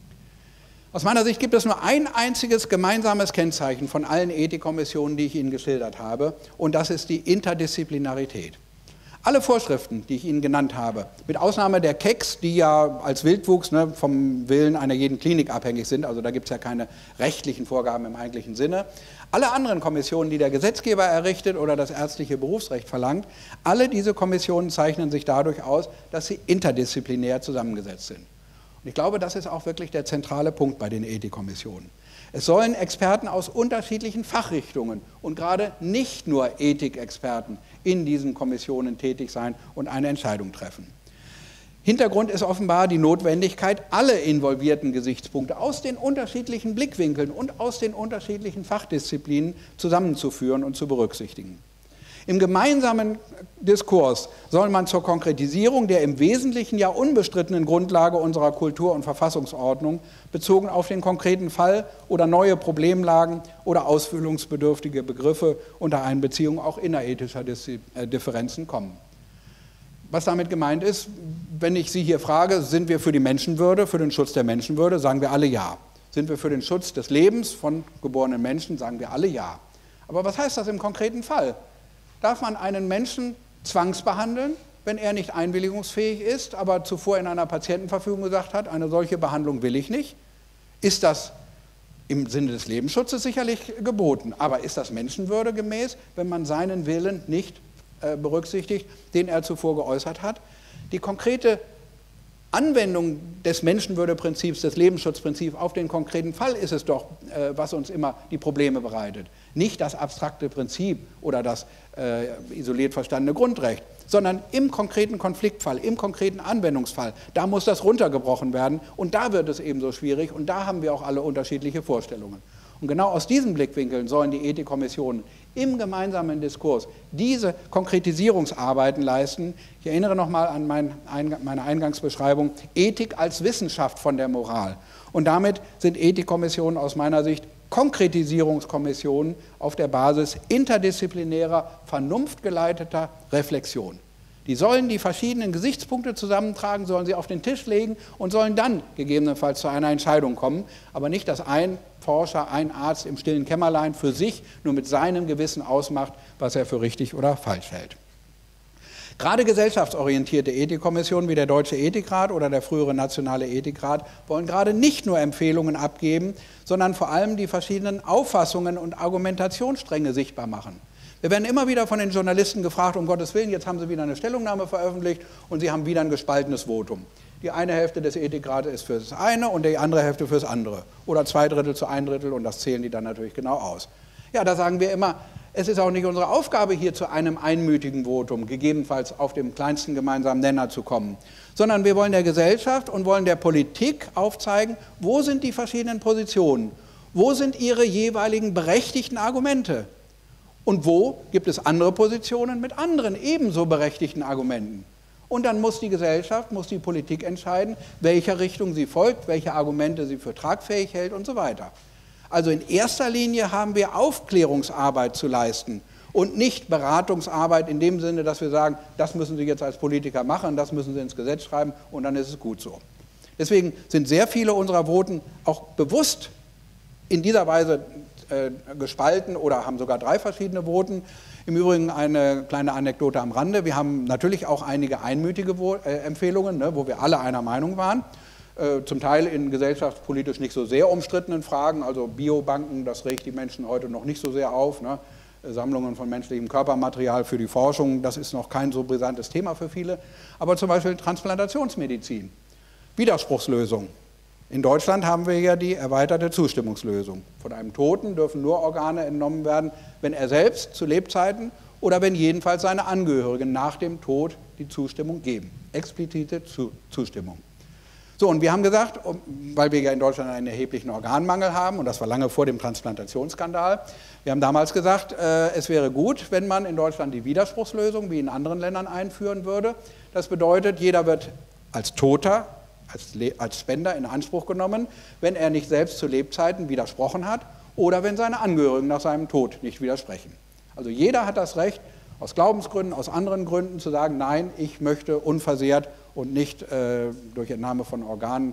Aus meiner Sicht gibt es nur ein einziges gemeinsames Kennzeichen von allen Ethikkommissionen, die ich Ihnen geschildert habe, und das ist die Interdisziplinarität. Alle Vorschriften, die ich Ihnen genannt habe, mit Ausnahme der KEX, die ja als Wildwuchs vom Willen einer jeden Klinik abhängig sind, also da gibt es ja keine rechtlichen Vorgaben im eigentlichen Sinne, alle anderen Kommissionen, die der Gesetzgeber errichtet oder das ärztliche Berufsrecht verlangt, alle diese Kommissionen zeichnen sich dadurch aus, dass sie interdisziplinär zusammengesetzt sind. Und ich glaube, das ist auch wirklich der zentrale Punkt bei den Ethikkommissionen. Es sollen Experten aus unterschiedlichen Fachrichtungen und gerade nicht nur Ethikexperten in diesen Kommissionen tätig sein und eine Entscheidung treffen. Hintergrund ist offenbar die Notwendigkeit, alle involvierten Gesichtspunkte aus den unterschiedlichen Blickwinkeln und aus den unterschiedlichen Fachdisziplinen zusammenzuführen und zu berücksichtigen. Im gemeinsamen Diskurs soll man zur Konkretisierung der im Wesentlichen ja unbestrittenen Grundlage unserer Kultur- und Verfassungsordnung bezogen auf den konkreten Fall oder neue Problemlagen oder ausführungsbedürftige Begriffe unter Einbeziehung auch innerethischer Differenzen kommen. Was damit gemeint ist, wenn ich Sie hier frage, sind wir für die Menschenwürde, für den Schutz der Menschenwürde, sagen wir alle ja. Sind wir für den Schutz des Lebens von geborenen Menschen, sagen wir alle ja. Aber was heißt das im konkreten Fall? Darf man einen Menschen zwangsbehandeln, wenn er nicht einwilligungsfähig ist, aber zuvor in einer Patientenverfügung gesagt hat, eine solche Behandlung will ich nicht? Ist das im Sinne des Lebensschutzes sicherlich geboten, aber ist das menschenwürdegemäß, wenn man seinen Willen nicht berücksichtigt, den er zuvor geäußert hat? Die konkrete Anwendung des Menschenwürdeprinzips, des Lebensschutzprinzips auf den konkreten Fall ist es doch, was uns immer die Probleme bereitet. Nicht das abstrakte Prinzip oder das isoliert verstandene Grundrecht, sondern im konkreten Konfliktfall, im konkreten Anwendungsfall, da muss das runtergebrochen werden und da wird es ebenso schwierig und da haben wir auch alle unterschiedliche Vorstellungen. Und genau aus diesen Blickwinkeln sollen die Ethikkommissionen im gemeinsamen Diskurs diese Konkretisierungsarbeiten leisten. Ich erinnere nochmal an meine Eingangsbeschreibung, Ethik als Wissenschaft von der Moral. Und damit sind Ethikkommissionen aus meiner Sicht Konkretisierungskommissionen auf der Basis interdisziplinärer, vernunftgeleiteter Reflexion. Die sollen die verschiedenen Gesichtspunkte zusammentragen, sollen sie auf den Tisch legen und sollen dann gegebenenfalls zu einer Entscheidung kommen, aber nicht, dass ein Forscher, ein Arzt im stillen Kämmerlein für sich nur mit seinem Gewissen ausmacht, was er für richtig oder falsch hält. Gerade gesellschaftsorientierte Ethikkommissionen wie der Deutsche Ethikrat oder der frühere Nationale Ethikrat wollen gerade nicht nur Empfehlungen abgeben, sondern vor allem die verschiedenen Auffassungen und Argumentationsstränge sichtbar machen. Wir werden immer wieder von den Journalisten gefragt, um Gottes Willen, jetzt haben Sie wieder eine Stellungnahme veröffentlicht und Sie haben wieder ein gespaltenes Votum. Die eine Hälfte des Ethikrates ist für das eine und die andere Hälfte für das andere. Oder 2/3 zu 1/3 und das zählen die dann natürlich genau aus. Ja, da sagen wir immer, es ist auch nicht unsere Aufgabe, hier zu einem einmütigen Votum, gegebenenfalls auf dem kleinsten gemeinsamen Nenner zu kommen, sondern wir wollen der Gesellschaft und wollen der Politik aufzeigen, wo sind die verschiedenen Positionen, wo sind ihre jeweiligen berechtigten Argumente. Und wo gibt es andere Positionen mit anderen ebenso berechtigten Argumenten? Und dann muss die Gesellschaft, muss die Politik entscheiden, welcher Richtung sie folgt, welche Argumente sie für tragfähig hält und so weiter. Also in erster Linie haben wir Aufklärungsarbeit zu leisten und nicht Beratungsarbeit in dem Sinne, dass wir sagen, das müssen Sie jetzt als Politiker machen, das müssen Sie ins Gesetz schreiben und dann ist es gut so. Deswegen sind sehr viele unserer Voten auch bewusst in dieser Weise gespalten oder haben sogar 3 verschiedene Voten. Im Übrigen eine kleine Anekdote am Rande. Wir haben natürlich auch einige einmütige Empfehlungen, wo wir alle einer Meinung waren. Zum Teil in gesellschaftspolitisch nicht so sehr umstrittenen Fragen, also Biobanken, das regt die Menschen heute noch nicht so sehr auf. Sammlungen von menschlichem Körpermaterial für die Forschung, das ist noch kein so brisantes Thema für viele. Aber zum Beispiel Transplantationsmedizin, Widerspruchslösung. In Deutschland haben wir ja die erweiterte Zustimmungslösung. Von einem Toten dürfen nur Organe entnommen werden, wenn er selbst zu Lebzeiten oder wenn jedenfalls seine Angehörigen nach dem Tod die Zustimmung geben. Explizite Zustimmung. So, und wir haben gesagt, weil wir ja in Deutschland einen erheblichen Organmangel haben, und das war lange vor dem Transplantationsskandal, wir haben damals gesagt, es wäre gut, wenn man in Deutschland die Widerspruchslösung wie in anderen Ländern einführen würde. Das bedeutet, jeder wird als Toter, als Spender in Anspruch genommen, wenn er nicht selbst zu Lebzeiten widersprochen hat oder wenn seine Angehörigen nach seinem Tod nicht widersprechen. Also jeder hat das Recht, aus Glaubensgründen, aus anderen Gründen zu sagen, nein, ich möchte unversehrt und nicht durch Entnahme von Organen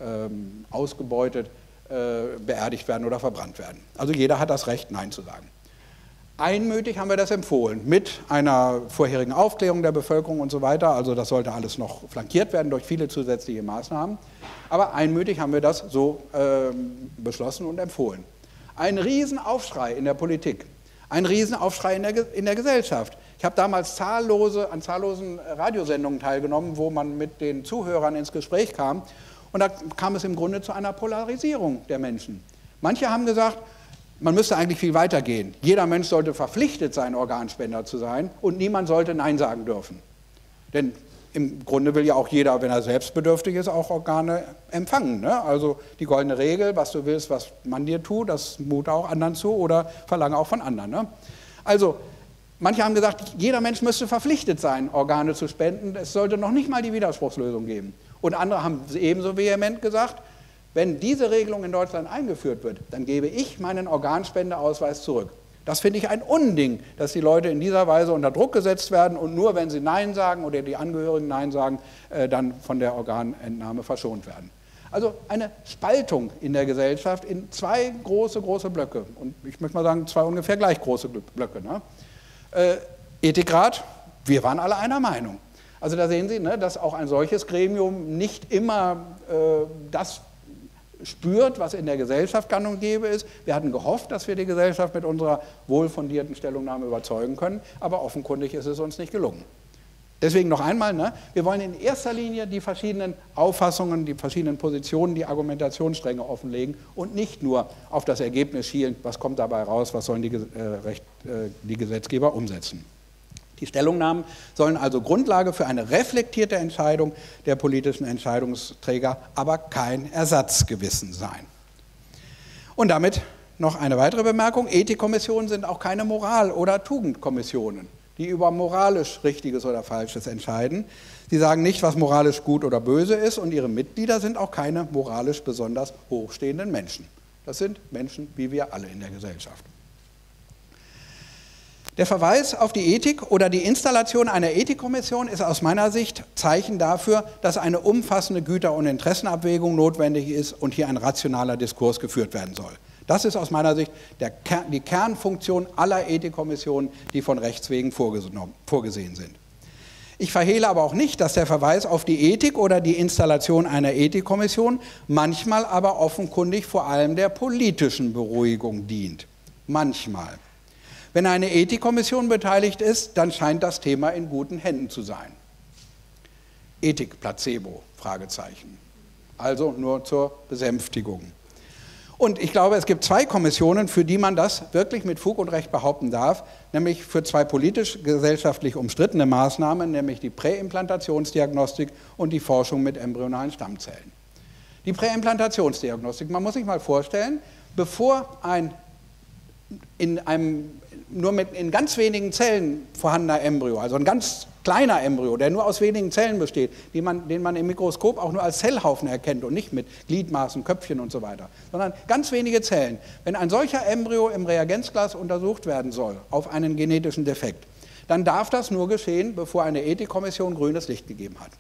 ausgebeutet beerdigt werden oder verbrannt werden. Also jeder hat das Recht, nein zu sagen. Einmütig haben wir das empfohlen, mit einer vorherigen Aufklärung der Bevölkerung und so weiter. Also das sollte alles noch flankiert werden durch viele zusätzliche Maßnahmen. Aber einmütig haben wir das so beschlossen und empfohlen. Ein Riesenaufschrei in der Politik, ein Riesenaufschrei in der Gesellschaft. Ich habe damals an zahllosen Radiosendungen teilgenommen, wo man mit den Zuhörern ins Gespräch kam. Und da kam es im Grunde zu einer Polarisierung der Menschen. Manche haben gesagt, man müsste eigentlich viel weiter gehen. Jeder Mensch sollte verpflichtet sein, Organspender zu sein und niemand sollte Nein sagen dürfen. Denn im Grunde will ja auch jeder, wenn er selbstbedürftig ist, auch Organe empfangen. Ne? Also die goldene Regel, was du willst, was man dir tut, das mute auch anderen zu oder verlange auch von anderen. Ne? Also manche haben gesagt, jeder Mensch müsste verpflichtet sein, Organe zu spenden. Es sollte noch nicht mal die Widerspruchslösung geben. Und andere haben ebenso vehement gesagt, wenn diese Regelung in Deutschland eingeführt wird, dann gebe ich meinen Organspendeausweis zurück. Das finde ich ein Unding, dass die Leute in dieser Weise unter Druck gesetzt werden und nur wenn sie Nein sagen oder die Angehörigen Nein sagen, dann von der Organentnahme verschont werden. Also eine Spaltung in der Gesellschaft in 2 große Blöcke. Und ich möchte mal sagen, 2 ungefähr gleich große Blöcke. Ne? Ethikrat, wir waren alle einer Meinung. Also da sehen Sie, ne, dass auch ein solches Gremium nicht immer das spürt, was in der Gesellschaft gang und gäbe ist. Wir hatten gehofft, dass wir die Gesellschaft mit unserer wohlfundierten Stellungnahme überzeugen können, aber offenkundig ist es uns nicht gelungen. Deswegen noch einmal, ne, wir wollen in erster Linie die verschiedenen Auffassungen, die verschiedenen Positionen, die Argumentationsstränge offenlegen und nicht nur auf das Ergebnis schielen, was kommt dabei raus, was sollen die Gesetzgeber umsetzen. Die Stellungnahmen sollen also Grundlage für eine reflektierte Entscheidung der politischen Entscheidungsträger, aber kein Ersatzgewissen sein. Und damit noch eine weitere Bemerkung. Ethikkommissionen sind auch keine Moral- oder Tugendkommissionen, die über moralisch Richtiges oder Falsches entscheiden. Sie sagen nicht, was moralisch gut oder böse ist, und ihre Mitglieder sind auch keine moralisch besonders hochstehenden Menschen. Das sind Menschen wie wir alle in der Gesellschaft. Der Verweis auf die Ethik oder die Installation einer Ethikkommission ist aus meiner Sicht Zeichen dafür, dass eine umfassende Güter- und Interessenabwägung notwendig ist und hier ein rationaler Diskurs geführt werden soll. Das ist aus meiner Sicht die Kernfunktion aller Ethikkommissionen, die von Rechts wegen vorgesehen sind. Ich verhehle aber auch nicht, dass der Verweis auf die Ethik oder die Installation einer Ethikkommission manchmal aber offenkundig vor allem der politischen Beruhigung dient. Manchmal. Wenn eine Ethikkommission beteiligt ist, dann scheint das Thema in guten Händen zu sein. Ethik-Placebo? Fragezeichen. Also nur zur Besänftigung. Und ich glaube, es gibt zwei Kommissionen, für die man das wirklich mit Fug und Recht behaupten darf, nämlich für zwei politisch-gesellschaftlich umstrittene Maßnahmen, nämlich die Präimplantationsdiagnostik und die Forschung mit embryonalen Stammzellen. Die Präimplantationsdiagnostik, man muss sich mal vorstellen, bevor ein nur in ganz wenigen Zellen vorhandener Embryo, also ein ganz kleiner Embryo, der nur aus wenigen Zellen besteht, den man im Mikroskop auch nur als Zellhaufen erkennt und nicht mit Gliedmaßen, Köpfchen und so weiter, sondern ganz wenige Zellen. Wenn ein solcher Embryo im Reagenzglas untersucht werden soll auf einen genetischen Defekt, dann darf das nur geschehen, bevor eine Ethikkommission grünes Licht gegeben hat.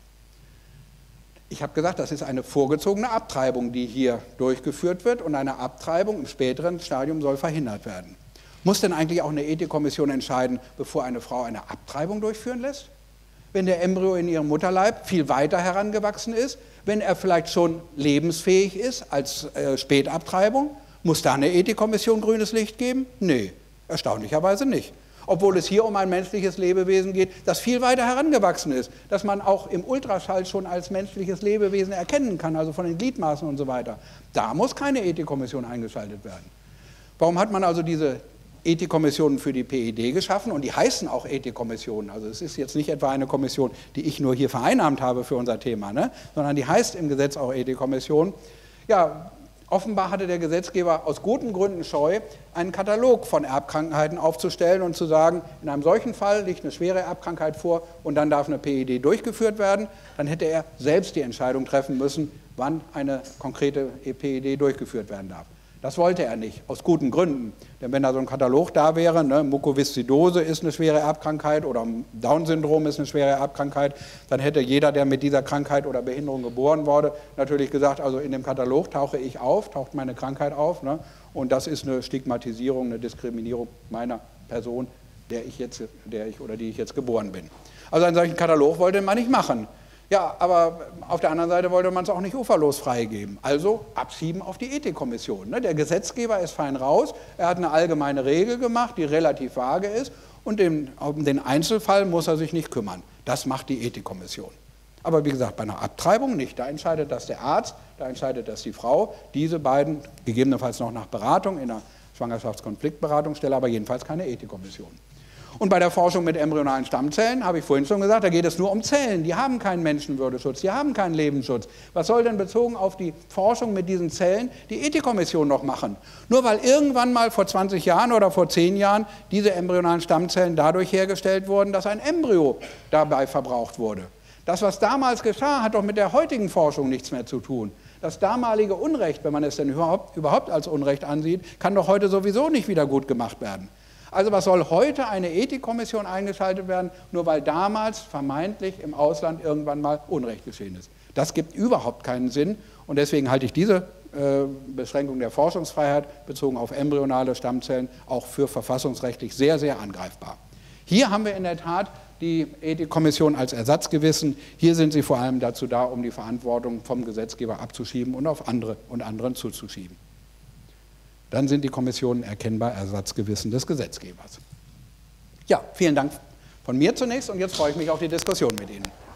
Ich habe gesagt, das ist eine vorgezogene Abtreibung, die hier durchgeführt wird, und eine Abtreibung im späteren Stadium soll verhindert werden. Muss denn eigentlich auch eine Ethikkommission entscheiden, bevor eine Frau eine Abtreibung durchführen lässt? Wenn der Embryo in ihrem Mutterleib viel weiter herangewachsen ist, wenn er vielleicht schon lebensfähig ist als Spätabtreibung, muss da eine Ethikkommission grünes Licht geben? Nee, erstaunlicherweise nicht. Obwohl es hier um ein menschliches Lebewesen geht, das viel weiter herangewachsen ist, das man auch im Ultraschall schon als menschliches Lebewesen erkennen kann, also von den Gliedmaßen und so weiter. Da muss keine Ethikkommission eingeschaltet werden. Warum hat man also diese Ethikkommissionen für die PED geschaffen? Und die heißen auch Ethikkommissionen. Also es ist jetzt nicht etwa eine Kommission, die ich nur hier vereinnahmt habe für unser Thema, ne? Sondern die heißt im Gesetz auch Ethikkommission. Ja, offenbar hatte der Gesetzgeber aus guten Gründen Scheu, einen Katalog von Erbkrankheiten aufzustellen und zu sagen, in einem solchen Fall liegt eine schwere Erbkrankheit vor und dann darf eine PED durchgeführt werden. Dann hätte er selbst die Entscheidung treffen müssen, wann eine konkrete PED durchgeführt werden darf. Das wollte er nicht, aus guten Gründen. Denn wenn da so ein Katalog da wäre, ne, Mukoviszidose ist eine schwere Erbkrankheit oder Down-Syndrom ist eine schwere Erbkrankheit, dann hätte jeder, der mit dieser Krankheit oder Behinderung geboren wurde, natürlich gesagt, also in dem Katalog tauche ich auf, taucht meine Krankheit auf, ne, und das ist eine Stigmatisierung, eine Diskriminierung meiner Person, die ich jetzt geboren bin. Also einen solchen Katalog wollte man nicht machen. Ja, aber auf der anderen Seite wollte man es auch nicht uferlos freigeben. Also abschieben auf die Ethikkommission. Ne? Der Gesetzgeber ist fein raus, er hat eine allgemeine Regel gemacht, die relativ vage ist, und um den Einzelfall muss er sich nicht kümmern. Das macht die Ethikkommission. Aber wie gesagt, bei einer Abtreibung nicht. Da entscheidet das der Arzt, da entscheidet das die Frau. Diese beiden, gegebenenfalls noch nach Beratung in einer Schwangerschaftskonfliktberatungsstelle, aber jedenfalls keine Ethikkommission. Und bei der Forschung mit embryonalen Stammzellen, habe ich vorhin schon gesagt, da geht es nur um Zellen. Die haben keinen Menschenwürdeschutz, die haben keinen Lebensschutz. Was soll denn bezogen auf die Forschung mit diesen Zellen die Ethikkommission noch machen? Nur weil irgendwann mal vor 20 Jahren oder vor 10 Jahren diese embryonalen Stammzellen dadurch hergestellt wurden, dass ein Embryo dabei verbraucht wurde. Das, was damals geschah, hat doch mit der heutigen Forschung nichts mehr zu tun. Das damalige Unrecht, wenn man es denn überhaupt als Unrecht ansieht, kann doch heute sowieso nicht wieder gut gemacht werden. Also was soll heute eine Ethikkommission eingeschaltet werden, nur weil damals vermeintlich im Ausland irgendwann mal Unrecht geschehen ist? Das gibt überhaupt keinen Sinn, und deswegen halte ich diese Beschränkung der Forschungsfreiheit bezogen auf embryonale Stammzellen auch für verfassungsrechtlich sehr, sehr angreifbar. Hier haben wir in der Tat die Ethikkommission als Ersatzgewissen. Hier sind sie vor allem dazu da, um die Verantwortung vom Gesetzgeber abzuschieben und auf andere und anderen zuzuschieben. Dann sind die Kommissionen erkennbar Ersatzgewissen des Gesetzgebers. Ja, vielen Dank von mir zunächst, und jetzt freue ich mich auf die Diskussion mit Ihnen.